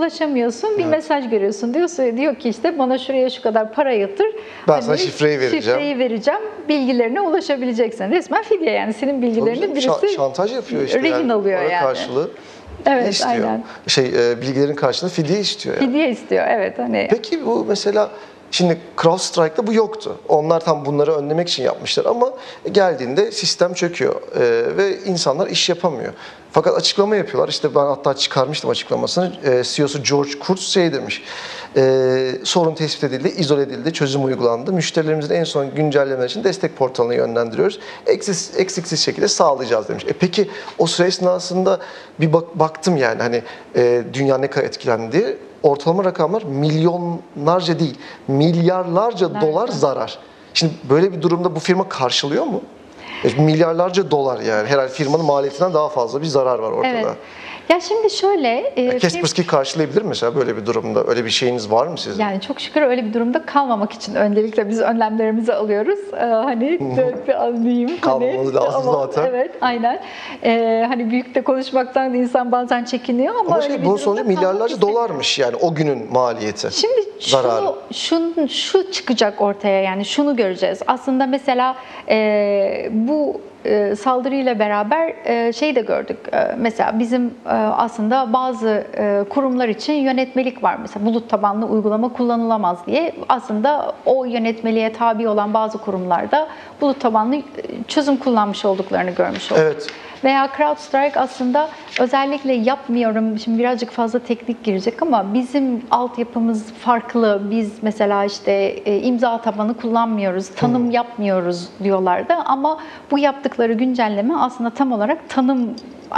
ulaşamıyorsun. Bir Evet. mesaj görüyorsun. Diyorsa diyor ki işte bana şuraya şu kadar para yatır. Ben sana şifreyi vereceğim. Şifreyi vereceğim. Bilgilerine ulaşabileceksin. Resmen fidye yani senin bilgilerini birisi Şa- şantaj yapıyor işte. rehin yani. alıyor Para yani. karşılığı Evet, istiyor. aynen. Şey e, bilgilerin karşılığında fidye istiyor yani. Fidye istiyor. Evet hani. Peki bu mesela şimdi CrowdStrike'da bu yoktu. Onlar tam bunları önlemek için yapmışlar ama geldiğinde sistem çöküyor e, ve insanlar iş yapamıyor. Fakat açıklama yapıyorlar. İşte ben hatta çıkarmıştım açıklamasını. E, C E O'su George Kurtz şey demiş. E, sorun tespit edildi, izole edildi, çözüm uygulandı. Müşterilerimizin en son güncellemeler için destek portalına yönlendiriyoruz. Eksiksiz, eksiksiz şekilde sağlayacağız demiş. E peki o süre esnasında bir bak, baktım yani hani e, dünya ne kadar etkilendi diye. Ortalama rakamlar milyonlarca değil, milyarlarca Nerede? dolar zarar. Şimdi böyle bir durumda bu firma karşılıyor mu? E, milyarlarca dolar yani. Herhalde firmanın maliyetinden daha fazla bir zarar var ortada. Evet. Ya şimdi şöyle... E, Kaspersky karşılayabilir mi mesela böyle bir durumda? Öyle bir şeyiniz var mı sizin? Yani çok şükür öyle bir durumda kalmamak için öncelikle biz önlemlerimizi alıyoruz. Ee, hani dört bir anlayayım. Kalmamız hani, lazım ama, zaten. Evet, aynen. Ee, hani büyük de konuşmaktan da insan bazen çekiniyor ama, Ama öyle şey, bir bunun durumda sonucu kalmak milyarlarca istemiyorum. dolarmış yani o günün maliyeti. Şimdi Zararı. şunu, şu, şu çıkacak ortaya yani şunu göreceğiz. Aslında mesela e, bu e, saldırıyla beraber e, şey de gördük. E, mesela bizim e, aslında bazı e, kurumlar için yönetmelik var. Mesela bulut tabanlı uygulama kullanılamaz diye. Aslında o yönetmeliğe tabi olan bazı kurumlarda bulut tabanlı çözüm kullanmış olduklarını görmüş olduk. Evet. Veya CrowdStrike aslında özellikle yapmıyorum, şimdi birazcık fazla teknik girecek ama bizim altyapımız farklı. Biz mesela işte e, imza tabanı kullanmıyoruz, tanım hmm. yapmıyoruz diyorlardı ama bu yaptıkları güncelleme aslında tam olarak tanım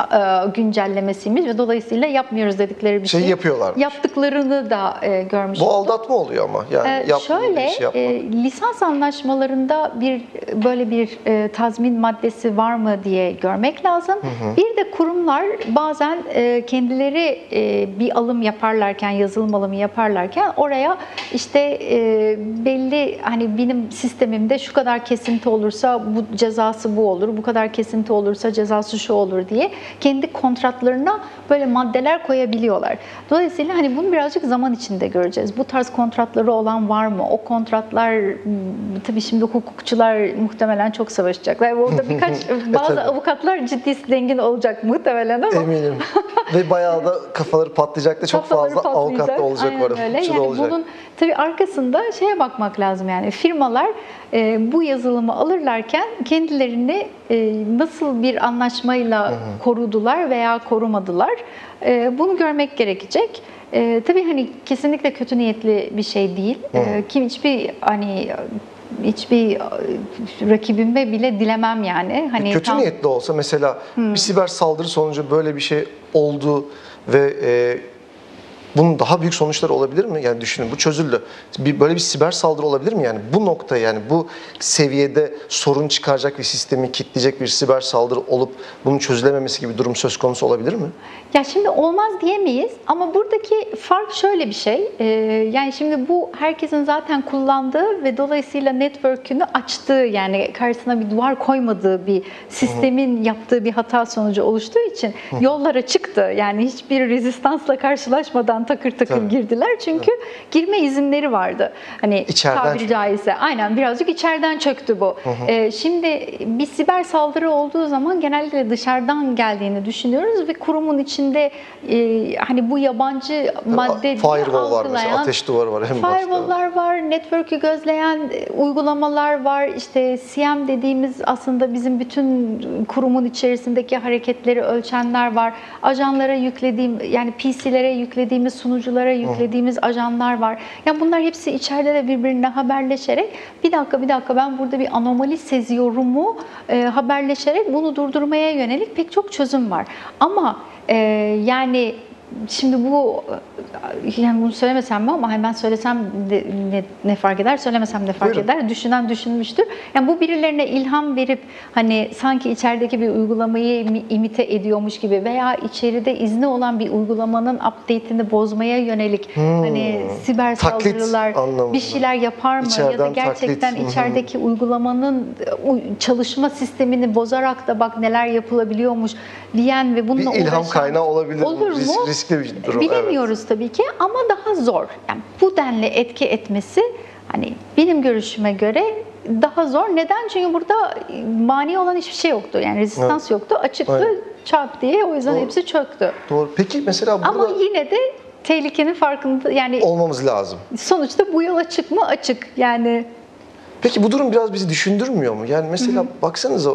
e, güncellemesiymiş ve dolayısıyla yapmıyoruz dedikleri bir şey, şey. yapıyorlar. Yaptıklarını da e, görmüş Bu olduk. aldatma oluyor ama yani Ee, şöyle şey e, lisans anlaşmalarında bir böyle bir e, tazmin maddesi var mı diye görmek lazım. Hı hı. Bir de kurumlar bazen e, kendileri e, bir alım yaparlarken, yazılım alımı yaparlarken oraya işte e, belli hani benim sistemimde şu kadar kesinti olursa bu cezası bu olur, bu kadar kesinti olursa cezası şu olur diye kendi kontratlarına böyle maddeler koyabiliyorlar. Dolayısıyla hani bunu birazcık zaman içinde göreceğiz. Bu tarz kontratları olan var mı? O kontratlar tabii şimdi hukukçular muhtemelen çok savaşacaklar. Orada birkaç bazı avukatlar ciddi zengin olacak muhtemelen ama eminim. Ve bayağı da kafaları patlayacak da çok kafaları fazla patlayacak. avukat da olacak Aynen orada. öyle. Hukukçu da Yani olacak. bunun tabii arkasında şeye bakmak lazım yani firmalar e, bu yazılımı alırlarken kendilerini e, nasıl bir anlaşmayla hı hı. korudular veya korumadılar. E, bunu görmek gerekecek. E, tabii hani kesinlikle kötü niyetli bir şey değil. E, kim hiçbir hani hiçbir rakibime bile dilemem yani. Hani kötü tam... niyetli olsa mesela hmm. bir siber saldırı sonucu böyle bir şey oldu ve e, bunun daha büyük sonuçları olabilir mi? Yani düşünün bu çözüldü. Bir, böyle bir siber saldırı olabilir mi? Yani bu nokta yani bu seviyede sorun çıkaracak bir sistemi kilitleyecek bir siber saldırı olup bunun çözülememesi gibi bir durum söz konusu olabilir mi? Ya şimdi olmaz diyemeyiz ama buradaki fark şöyle bir şey. Ee, yani şimdi bu herkesin zaten kullandığı ve dolayısıyla network'ünü açtığı yani karşısına bir duvar koymadığı bir sistemin Hı-hı. yaptığı bir hata sonucu oluştuğu için Hı-hı. yollara çıktı. Yani hiçbir rezistansla karşılaşmadan takır takır Tabii. girdiler. Çünkü Tabii. girme izinleri vardı. Hani İçeriden tabiri caizse. Aynen birazcık içeriden çöktü bu. Ee, şimdi bir siber saldırı olduğu zaman genellikle dışarıdan geldiğini düşünüyoruz ve kurumun içinde e, hani bu yabancı madde firewall var mesela, ateş duvarı var en başta. Firewall'lar var, network'ü gözleyen uygulamalar var. İşte C M dediğimiz aslında bizim bütün kurumun içerisindeki hareketleri ölçenler var. Ajanlara yüklediğim yani P C'lere yüklediğimiz, sunuculara yüklediğimiz Hı. ajanlar var. Yani bunlar hepsi içeride de birbirine haberleşerek bir dakika bir dakika ben burada bir anomali seziyorumu e, haberleşerek bunu durdurmaya yönelik pek çok çözüm var. Ama e, yani şimdi bu yani bunu söylemesem mi ama ben söylesem de, ne, ne fark eder, söylemesem ne fark Buyurun. eder. Düşünen düşünmüştür. Yani bu birilerine ilham verip hani sanki içerideki bir uygulamayı imite ediyormuş gibi veya içeride izni olan bir uygulamanın update'ini bozmaya yönelik hmm. hani siber saldırılar bir şeyler yapar mı İçeriden ya da gerçekten taklit. içerideki hmm. uygulamanın çalışma sistemini bozarak da bak neler yapılabiliyormuş diyen ve bununla bir ilham uğraşan kaynağı olabilir. Olur mu? Risk, riskli bir durum. Bilemiyoruz evet. tabii ki ama daha zor. Yani bu denli etki etmesi hani benim görüşüme göre daha zor. Neden? Çünkü burada mani olan hiçbir şey yoktu. Yani rezistans evet. yoktu. Açıktı. Aynen. Çat diye o yüzden Doğru. hepsi çöktü. Doğru. Peki mesela burada... Ama yine de tehlikenin farkında yani olmamız lazım. Sonuçta bu yola çıkma açık. Yani Peki bu durum biraz bizi düşündürmüyor mu? Yani mesela Hı-hı. baksanıza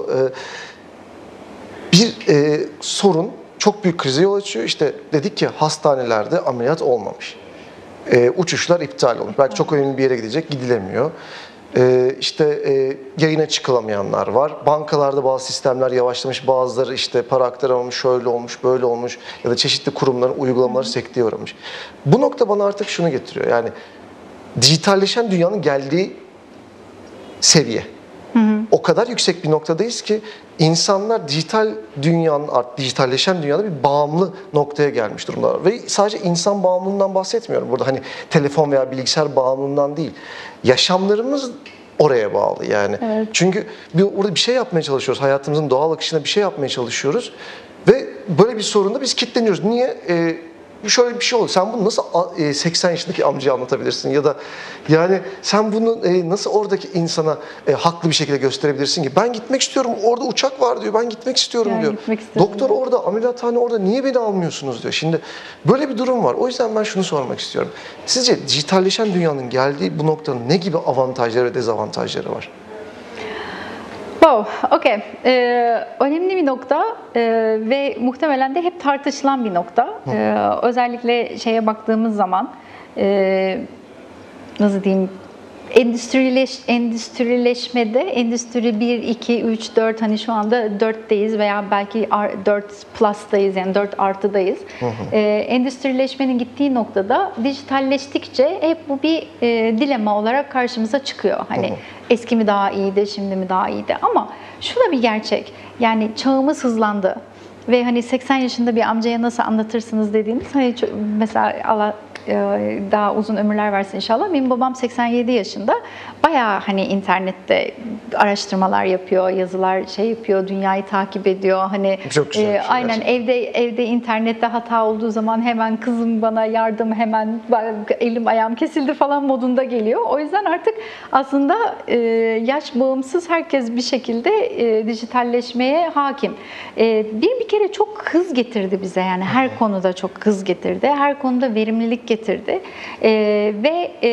bir e, sorun çok büyük krize yol açıyor. İşte dedik ki hastanelerde ameliyat olmamış. E, uçuşlar iptal olmuş. Belki çok önemli bir yere gidecek, gidilemiyor. E, işte e, yayına çıkılamayanlar var. Bankalarda bazı sistemler yavaşlamış, bazıları işte para aktaramamış, şöyle olmuş, böyle olmuş ya da çeşitli kurumların uygulamaları sekteye uğramış. Bu nokta bana artık şunu getiriyor. Yani dijitalleşen dünyanın geldiği seviye. Hı hı. O kadar yüksek bir noktadayız ki insanlar dijital dünyanın, dijitalleşen dünyada bir bağımlı noktaya gelmiş durumdalar. Ve sadece insan bağımlılığından bahsetmiyorum burada. Hani telefon veya bilgisayar bağımlılığından değil. Yaşamlarımız oraya bağlı yani. Evet. Çünkü bir, orada bir şey yapmaya çalışıyoruz. Hayatımızın doğal akışına bir şey yapmaya çalışıyoruz. Ve böyle bir sorunda biz kilitleniyoruz. Niye? Ee, Şöyle bir şey olur. Sen bunu nasıl seksen yaşındaki amcaya anlatabilirsin ya da yani sen bunu nasıl oradaki insana haklı bir şekilde gösterebilirsin ki? Ben gitmek istiyorum. Orada uçak var diyor. Ben gitmek istiyorum yani diyor. Doktor diyor. Orada, ameliyathane orada. Niye beni almıyorsunuz diyor. Şimdi böyle bir durum var. O yüzden ben şunu sormak istiyorum. Sizce dijitalleşen dünyanın geldiği bu noktanın ne gibi avantajları ve dezavantajları var? Wow, okay. Ee, önemli bir nokta ee, ve muhtemelen de hep tartışılan bir nokta. Ee, özellikle şeye baktığımız zaman, e, nasıl diyeyim, endüstrileş, endüstrileşmede, endüstri bir, iki, üç, dört, hani şu anda dörtteyiz veya belki dört plus'tayız yani dört artıdayız. Hı hı. Ee, endüstrileşmenin gittiği noktada dijitalleştikçe hep bu bir e, dilema olarak karşımıza çıkıyor. Hani hı hı. eski mi daha iyiydi, şimdi mi daha iyiydi? Ama şu da bir gerçek. Yani çağımız hızlandı. Ve hani seksen yaşında bir amcaya nasıl anlatırsınız dediğiniz, hani mesela Allah daha uzun ömürler versin inşallah. Benim babam seksen yedi yaşında. Bayağı hani internette araştırmalar yapıyor, yazılar şey yapıyor, dünyayı takip ediyor. Hani çok güzel, e, aynen gerçekten. evde evde internette hata olduğu zaman hemen kızım bana yardım, hemen elim ayağım kesildi falan modunda geliyor. O yüzden artık aslında e, yaş bağımsız herkes bir şekilde e, dijitalleşmeye hakim. E, bir bir kere çok hız getirdi bize, yani her konuda çok hız getirdi. Her konuda verimlilik getirdi. E, ve e,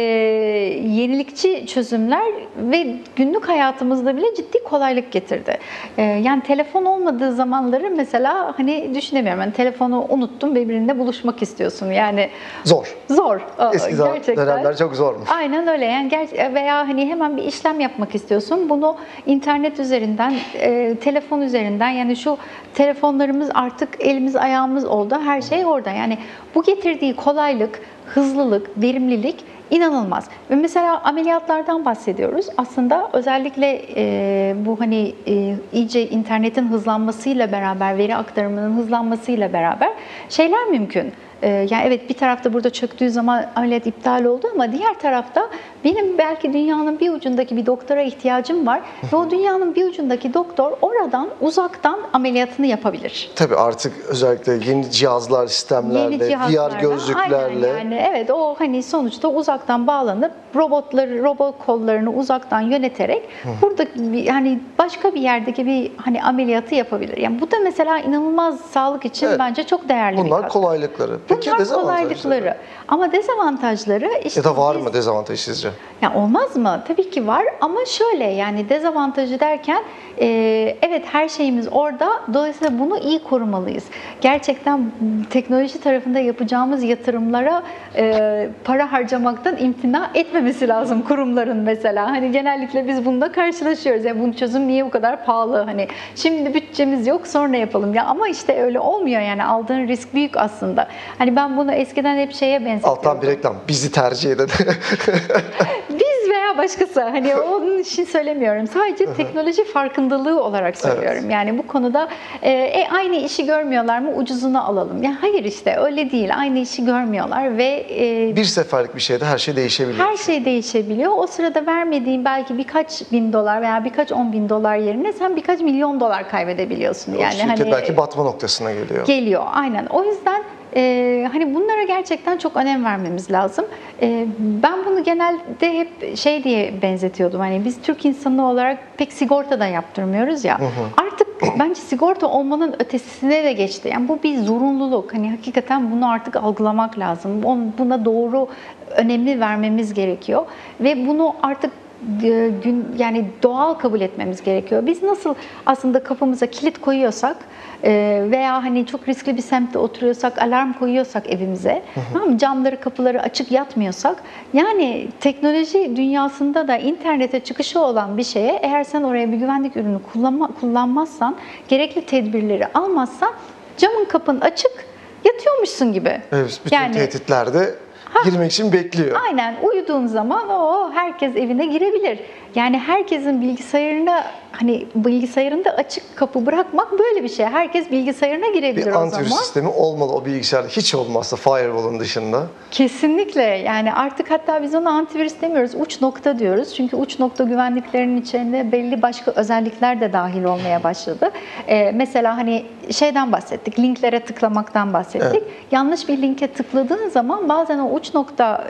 yenilikçi çözümler ve günlük hayatımızda bile ciddi kolaylık getirdi. E, yani telefon olmadığı zamanları mesela hani düşünemiyorum. Yani telefonu unuttum ve birinde buluşmak istiyorsun. Yani zor. Zor. Eski gerçekten. dönemler çok zormuş. Aynen öyle. Yani ger- veya hani hemen bir işlem yapmak istiyorsun. Bunu internet üzerinden, e, telefon üzerinden, yani şu telefonlarımız artık elimiz ayağımız oldu. Her şey orada. Yani bu getirdiği kolaylık, hızlılık, verimlilik inanılmaz. Ve mesela ameliyatlardan bahsediyoruz. Aslında özellikle e, bu hani e, iyice internetin hızlanmasıyla beraber, veri aktarımının hızlanmasıyla beraber şeyler mümkün. Yani evet, bir tarafta burada çöktüğü zaman ameliyat iptal oldu ama diğer tarafta benim belki dünyanın bir ucundaki bir doktora ihtiyacım var ve o dünyanın bir ucundaki doktor oradan uzaktan ameliyatını yapabilir. Tabii artık özellikle yeni cihazlar, sistemlerle, V R gözlüklerle. Aynen, yani evet, o hani sonuçta uzaktan bağlanıp robotları, robot kollarını uzaktan yöneterek burada yani başka bir yerdeki bir hani ameliyatı yapabilir. Yani bu da mesela inanılmaz, sağlık için evet, bence çok değerli bunlar bir katkı. Bunlar kolaylıkları. Peki Bunlar kolaylıkları. Ama dezavantajları işte... Ya da var biz... mı dezavantajı sizce? Ya olmaz mı? Tabii ki var ama şöyle, yani dezavantajı derken e, evet, her şeyimiz orada. Dolayısıyla bunu iyi korumalıyız. Gerçekten teknoloji tarafında yapacağımız yatırımlara e, para harcamaktan imtina etmemesi lazım kurumların mesela. Hani genellikle biz bununla karşılaşıyoruz. Yani bunun çözüm niye bu kadar pahalı? Hani şimdi bütçemiz yok, sonra yapalım. Ya ama işte öyle olmuyor yani. Aldığın risk büyük aslında. Hani ben bunu eskiden hep şeye benzetiyorum. Alttan bir reklam. Bizi tercih edin. Biz veya başkası, hani onun için söylemiyorum. Sadece teknoloji farkındalığı olarak söylüyorum. Evet. Yani bu konuda e, e, aynı işi görmüyorlar mı, ucuzunu alalım. Yani hayır, işte öyle değil. Aynı işi görmüyorlar ve e, bir seferlik bir şeyde her şey değişebiliyor. Her şey değişebiliyor. O sırada vermediğin belki birkaç bin dolar veya birkaç on bin dolar yerine sen birkaç milyon dolar kaybedebiliyorsun. O yani şirket hani belki batma noktasına geliyor. Geliyor, aynen. O yüzden e, hani bunlara gerçekten çok önem vermemiz lazım. E, ben bunu genelde hep şey diye benzetiyordum. Hani biz Türk insanı olarak pek sigorta da yaptırmıyoruz ya. Hı hı. Artık bence sigorta olmanın ötesine de geçti. Yani bu bir zorunluluk. Hani hakikaten bunu artık algılamak lazım. Buna doğru önemi vermemiz gerekiyor ve bunu artık gün yani doğal kabul etmemiz gerekiyor. Biz nasıl aslında kapımıza kilit koyuyorsak veya hani çok riskli bir semtte oturuyorsak, alarm koyuyorsak evimize, hı hı. Tamam, camları, kapıları açık yatmıyorsak, yani teknoloji dünyasında da internete çıkışı olan bir şeye eğer sen oraya bir güvenlik ürünü kullanma, kullanmazsan, gerekli tedbirleri almazsan camın kapın açık yatıyormuşsun gibi. Evet, bütün yani, tehditlerde girmek için bekliyor. Aynen, uyuduğun zaman o herkes evine girebilir. Yani herkesin bilgisayarına hani bilgisayarında açık kapı bırakmak böyle bir şey. Herkes bilgisayarına girebilir bir o zaman. Bir antivirüs sistemi olmalı o bilgisayarda, hiç olmazsa firewall'un dışında. Kesinlikle. Yani artık hatta biz ona antivirüs demiyoruz, uç nokta diyoruz. Çünkü uç nokta güvenliklerinin içerisinde belli başka özellikler de dahil olmaya başladı. Ee, mesela hani şeyden bahsettik, linklere tıklamaktan bahsettik. Evet. Yanlış bir linke tıkladığın zaman bazen o uç nokta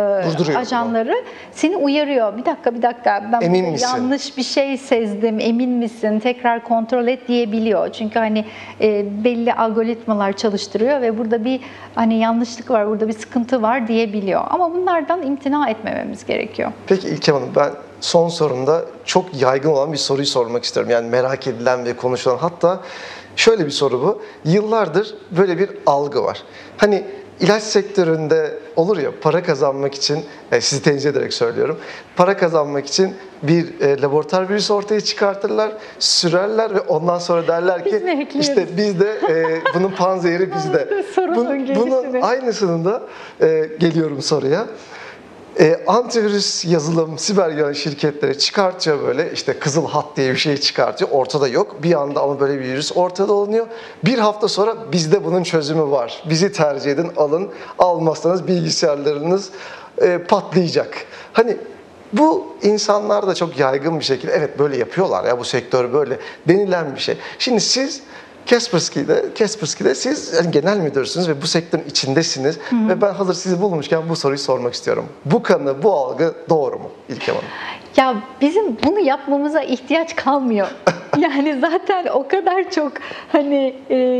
e, ajanları mu? Seni uyarıyor. Bir dakika, bir dakika. Ben emin misin? Yanlış bir şey sezdim, emin misin? Tekrar kontrol et diyebiliyor. Çünkü hani e, belli algoritmalar çalıştırıyor ve burada bir hani yanlışlık var, burada bir sıkıntı var diyebiliyor. Ama bunlardan imtina etmememiz gerekiyor. Peki İlkem Hanım, ben son sorumda çok yaygın olan bir soruyu sormak istiyorum. Yani merak edilen ve konuşulan, hatta şöyle bir soru bu. Yıllardır böyle bir algı var. Hani İlaç sektöründe olur ya, para kazanmak için, e, sizi tenzih ederek söylüyorum, para kazanmak için bir e, laboratuvar virüsü ortaya çıkartırlar, sürerler ve ondan sonra derler ki işte biz de e, bunun panzehiri bizde. Bu, bunun aynısını da e, geliyorum soruya. E, antivirüs yazılım, siber güvenlik şirketleri çıkartıyor böyle, işte Kızıl Hat diye bir şey çıkartıyor, ortada yok. Bir anda ama böyle bir virüs ortada oluyor. Bir hafta sonra bizde bunun çözümü var. Bizi tercih edin, alın. Almazsanız bilgisayarlarınız e, patlayacak. Hani bu insanlar da çok yaygın bir şekilde evet böyle yapıyorlar ya, bu sektör böyle denilen bir şey. Şimdi siz Kaspersky'de, Kaspersky'de siz yani genel müdürsünüz ve bu sektörün içindesiniz. Hı hı. Ve ben hazır sizi bulmuşken bu soruyu sormak istiyorum. Bu kanı, bu algı doğru mu İlkem Hanım? Ya bizim bunu yapmamıza ihtiyaç kalmıyor. Yani zaten o kadar çok hani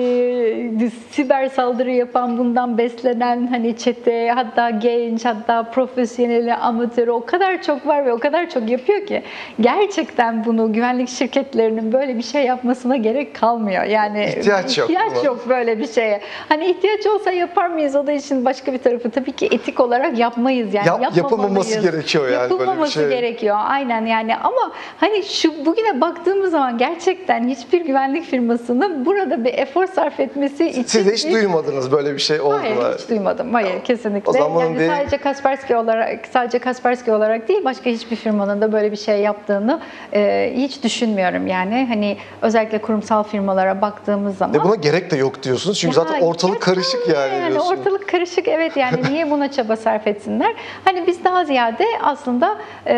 e, siber saldırı yapan, bundan beslenen hani çete, hatta genç, hatta profesyoneli, amatörü o kadar çok var ve o kadar çok yapıyor ki gerçekten bunu güvenlik şirketlerinin böyle bir şey yapmasına gerek kalmıyor. Yani ihtiyaç yok. İhtiyaç yok böyle bir şeye. Hani ihtiyaç olsa yapar mıyız? O da işin başka bir tarafı. Tabii ki etik olarak yapmayız. Yani Yap, yapılmaması gerekiyor yani yapılmaması böyle bir şey. gerekiyor. Aynen yani, ama hani şu bugüne baktığımız zaman gerçekten hiçbir güvenlik firmasının burada bir efor sarf etmesi için... Siz hiç bir... duymadınız böyle bir şey oldu mu? Hayır, hiç duymadım. Hayır, ya, kesinlikle. Yani bir... sadece Kaspersky olarak sadece Kaspersky olarak değil, başka hiçbir firmanın da böyle bir şey yaptığını e, hiç düşünmüyorum yani. Hani özellikle kurumsal firmalara baktığımız zaman. Ve buna gerek de yok diyorsunuz. Çünkü ya, zaten ortalık karışık yani, yani diyorsunuz. Ortalık karışık, evet, yani niye buna çaba sarf etsinler? Hani biz daha ziyade aslında e,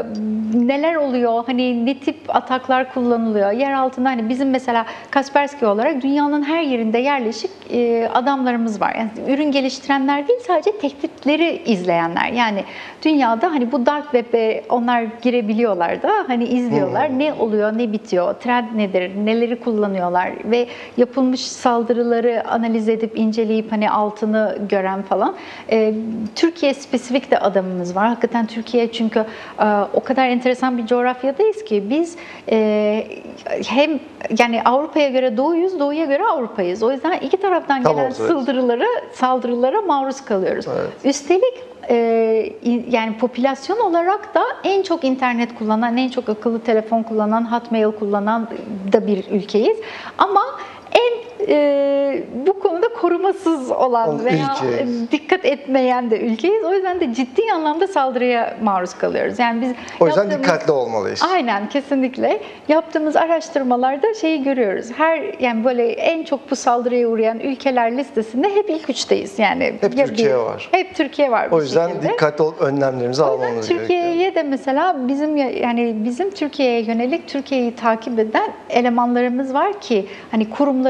neler oluyor? Hani ne tip ataklar kullanılıyor? Yer altında hani bizim mesela Kaspersky olarak dünyanın her yerinde yerleşik e, adamlarımız var. Yani ürün geliştirenler değil, sadece tehditleri izleyenler. Yani dünyada hani bu dark web'e onlar girebiliyorlar da hani izliyorlar. Hmm. Ne oluyor, ne bitiyor, trend nedir, neleri kullanıyorlar ve yapılmış saldırıları analiz edip inceleyip hani altını gören falan. E, Türkiye spesifik de adamımız var. Hakikaten Türkiye çünkü e, o kadar enteresan bir coğrafyadayız ki biz e, hem yani Avrupa'ya göre doğuyuz, doğuya göre Avrupa'yız. O yüzden iki taraftan tamam, gelen evet. saldırılara, saldırılara maruz kalıyoruz. Evet. Üstelik e, yani popülasyon olarak da en çok internet kullanan, en çok akıllı telefon kullanan, Hotmail kullanan da bir ülkeyiz. Ama en e, bu konuda korumasız olan o veya ülkeyiz. Dikkat etmeyen de ülkeyiz. O yüzden de ciddi anlamda saldırıya maruz kalıyoruz. Yani biz o yüzden dikkatli olmalıyız. Aynen, kesinlikle. Yaptığımız araştırmalarda şeyi görüyoruz. Her yani böyle en çok bu saldırıya uğrayan ülkeler listesinde hep ilk üçteyiz. Yani hep Türkiye bir, var. Hep Türkiye var. O yüzden şekilde. dikkatli olup önlemlerimizi o almamız gerekiyor. Türkiye'ye de mesela bizim yani bizim Türkiye'ye yönelik Türkiye'yi takip eden elemanlarımız var ki hani kurumlarımıza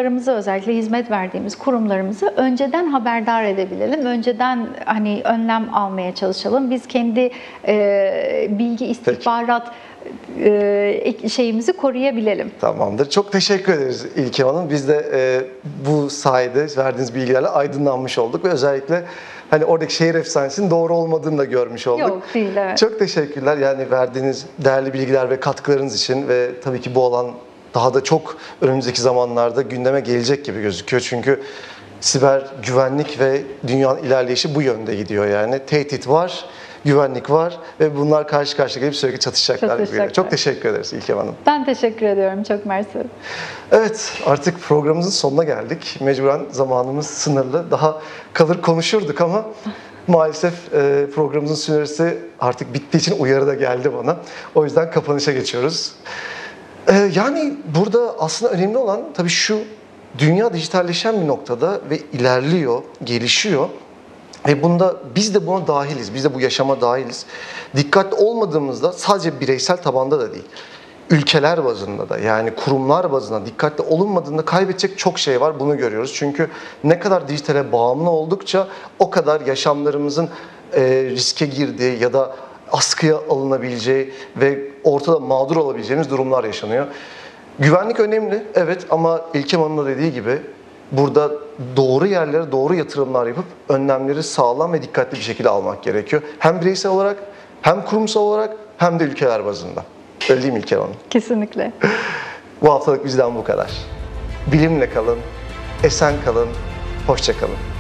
özellikle hizmet verdiğimiz kurumlarımızı önceden haberdar edebilelim. Önceden hani önlem almaya çalışalım. Biz kendi e, bilgi istihbarat e, şeyimizi koruyabilelim. Tamamdır. Çok teşekkür ederiz İlkem Hanım. Biz de e, bu sayede verdiğiniz bilgilerle aydınlanmış olduk ve özellikle hani oradaki şehir efsanesinin doğru olmadığını da görmüş olduk. Yok, değil, evet. Çok teşekkürler yani verdiğiniz değerli bilgiler ve katkılarınız için ve tabii ki bu alan daha da çok önümüzdeki zamanlarda gündeme gelecek gibi gözüküyor. Çünkü siber güvenlik ve dünyanın ilerleyişi bu yönde gidiyor yani. Tehdit var, güvenlik var ve bunlar karşı karşıya gelip sürekli çatışacaklar. Çatışacaklar. Gibi. Çok teşekkür ederiz İlkem Hanım. Ben teşekkür ediyorum. Çok mersi. Evet, artık programımızın sonuna geldik. Mecburen zamanımız sınırlı. Daha kalır konuşurduk ama maalesef e, programımızın süresi artık bittiği için uyarı da geldi bana. O yüzden kapanışa geçiyoruz. E, yani burada aslında önemli olan tabii şu, dünya dijitalleşen bir noktada ve ilerliyor, gelişiyor. Ve bunda biz de buna dahiliz, biz de bu yaşama dahiliz. Dikkatli olmadığımızda sadece bireysel tabanda da değil, ülkeler bazında da yani kurumlar bazında dikkatli olunmadığında kaybedecek çok şey var, bunu görüyoruz. Çünkü ne kadar dijitale bağımlı oldukça o kadar yaşamlarımızın e, riske girdiği ya da askıya alınabileceği ve ortada mağdur olabileceğimiz durumlar yaşanıyor. Güvenlik önemli, evet, ama İlkem Hanım'ın da dediği gibi burada doğru yerlere doğru yatırımlar yapıp önlemleri sağlam ve dikkatli bir şekilde almak gerekiyor. Hem bireysel olarak, hem kurumsal olarak, hem de ülkeler bazında. Öyle değil mi İlker Hanım? Kesinlikle. Bu haftalık bizden bu kadar. Bilimle kalın, esen kalın, hoşça kalın.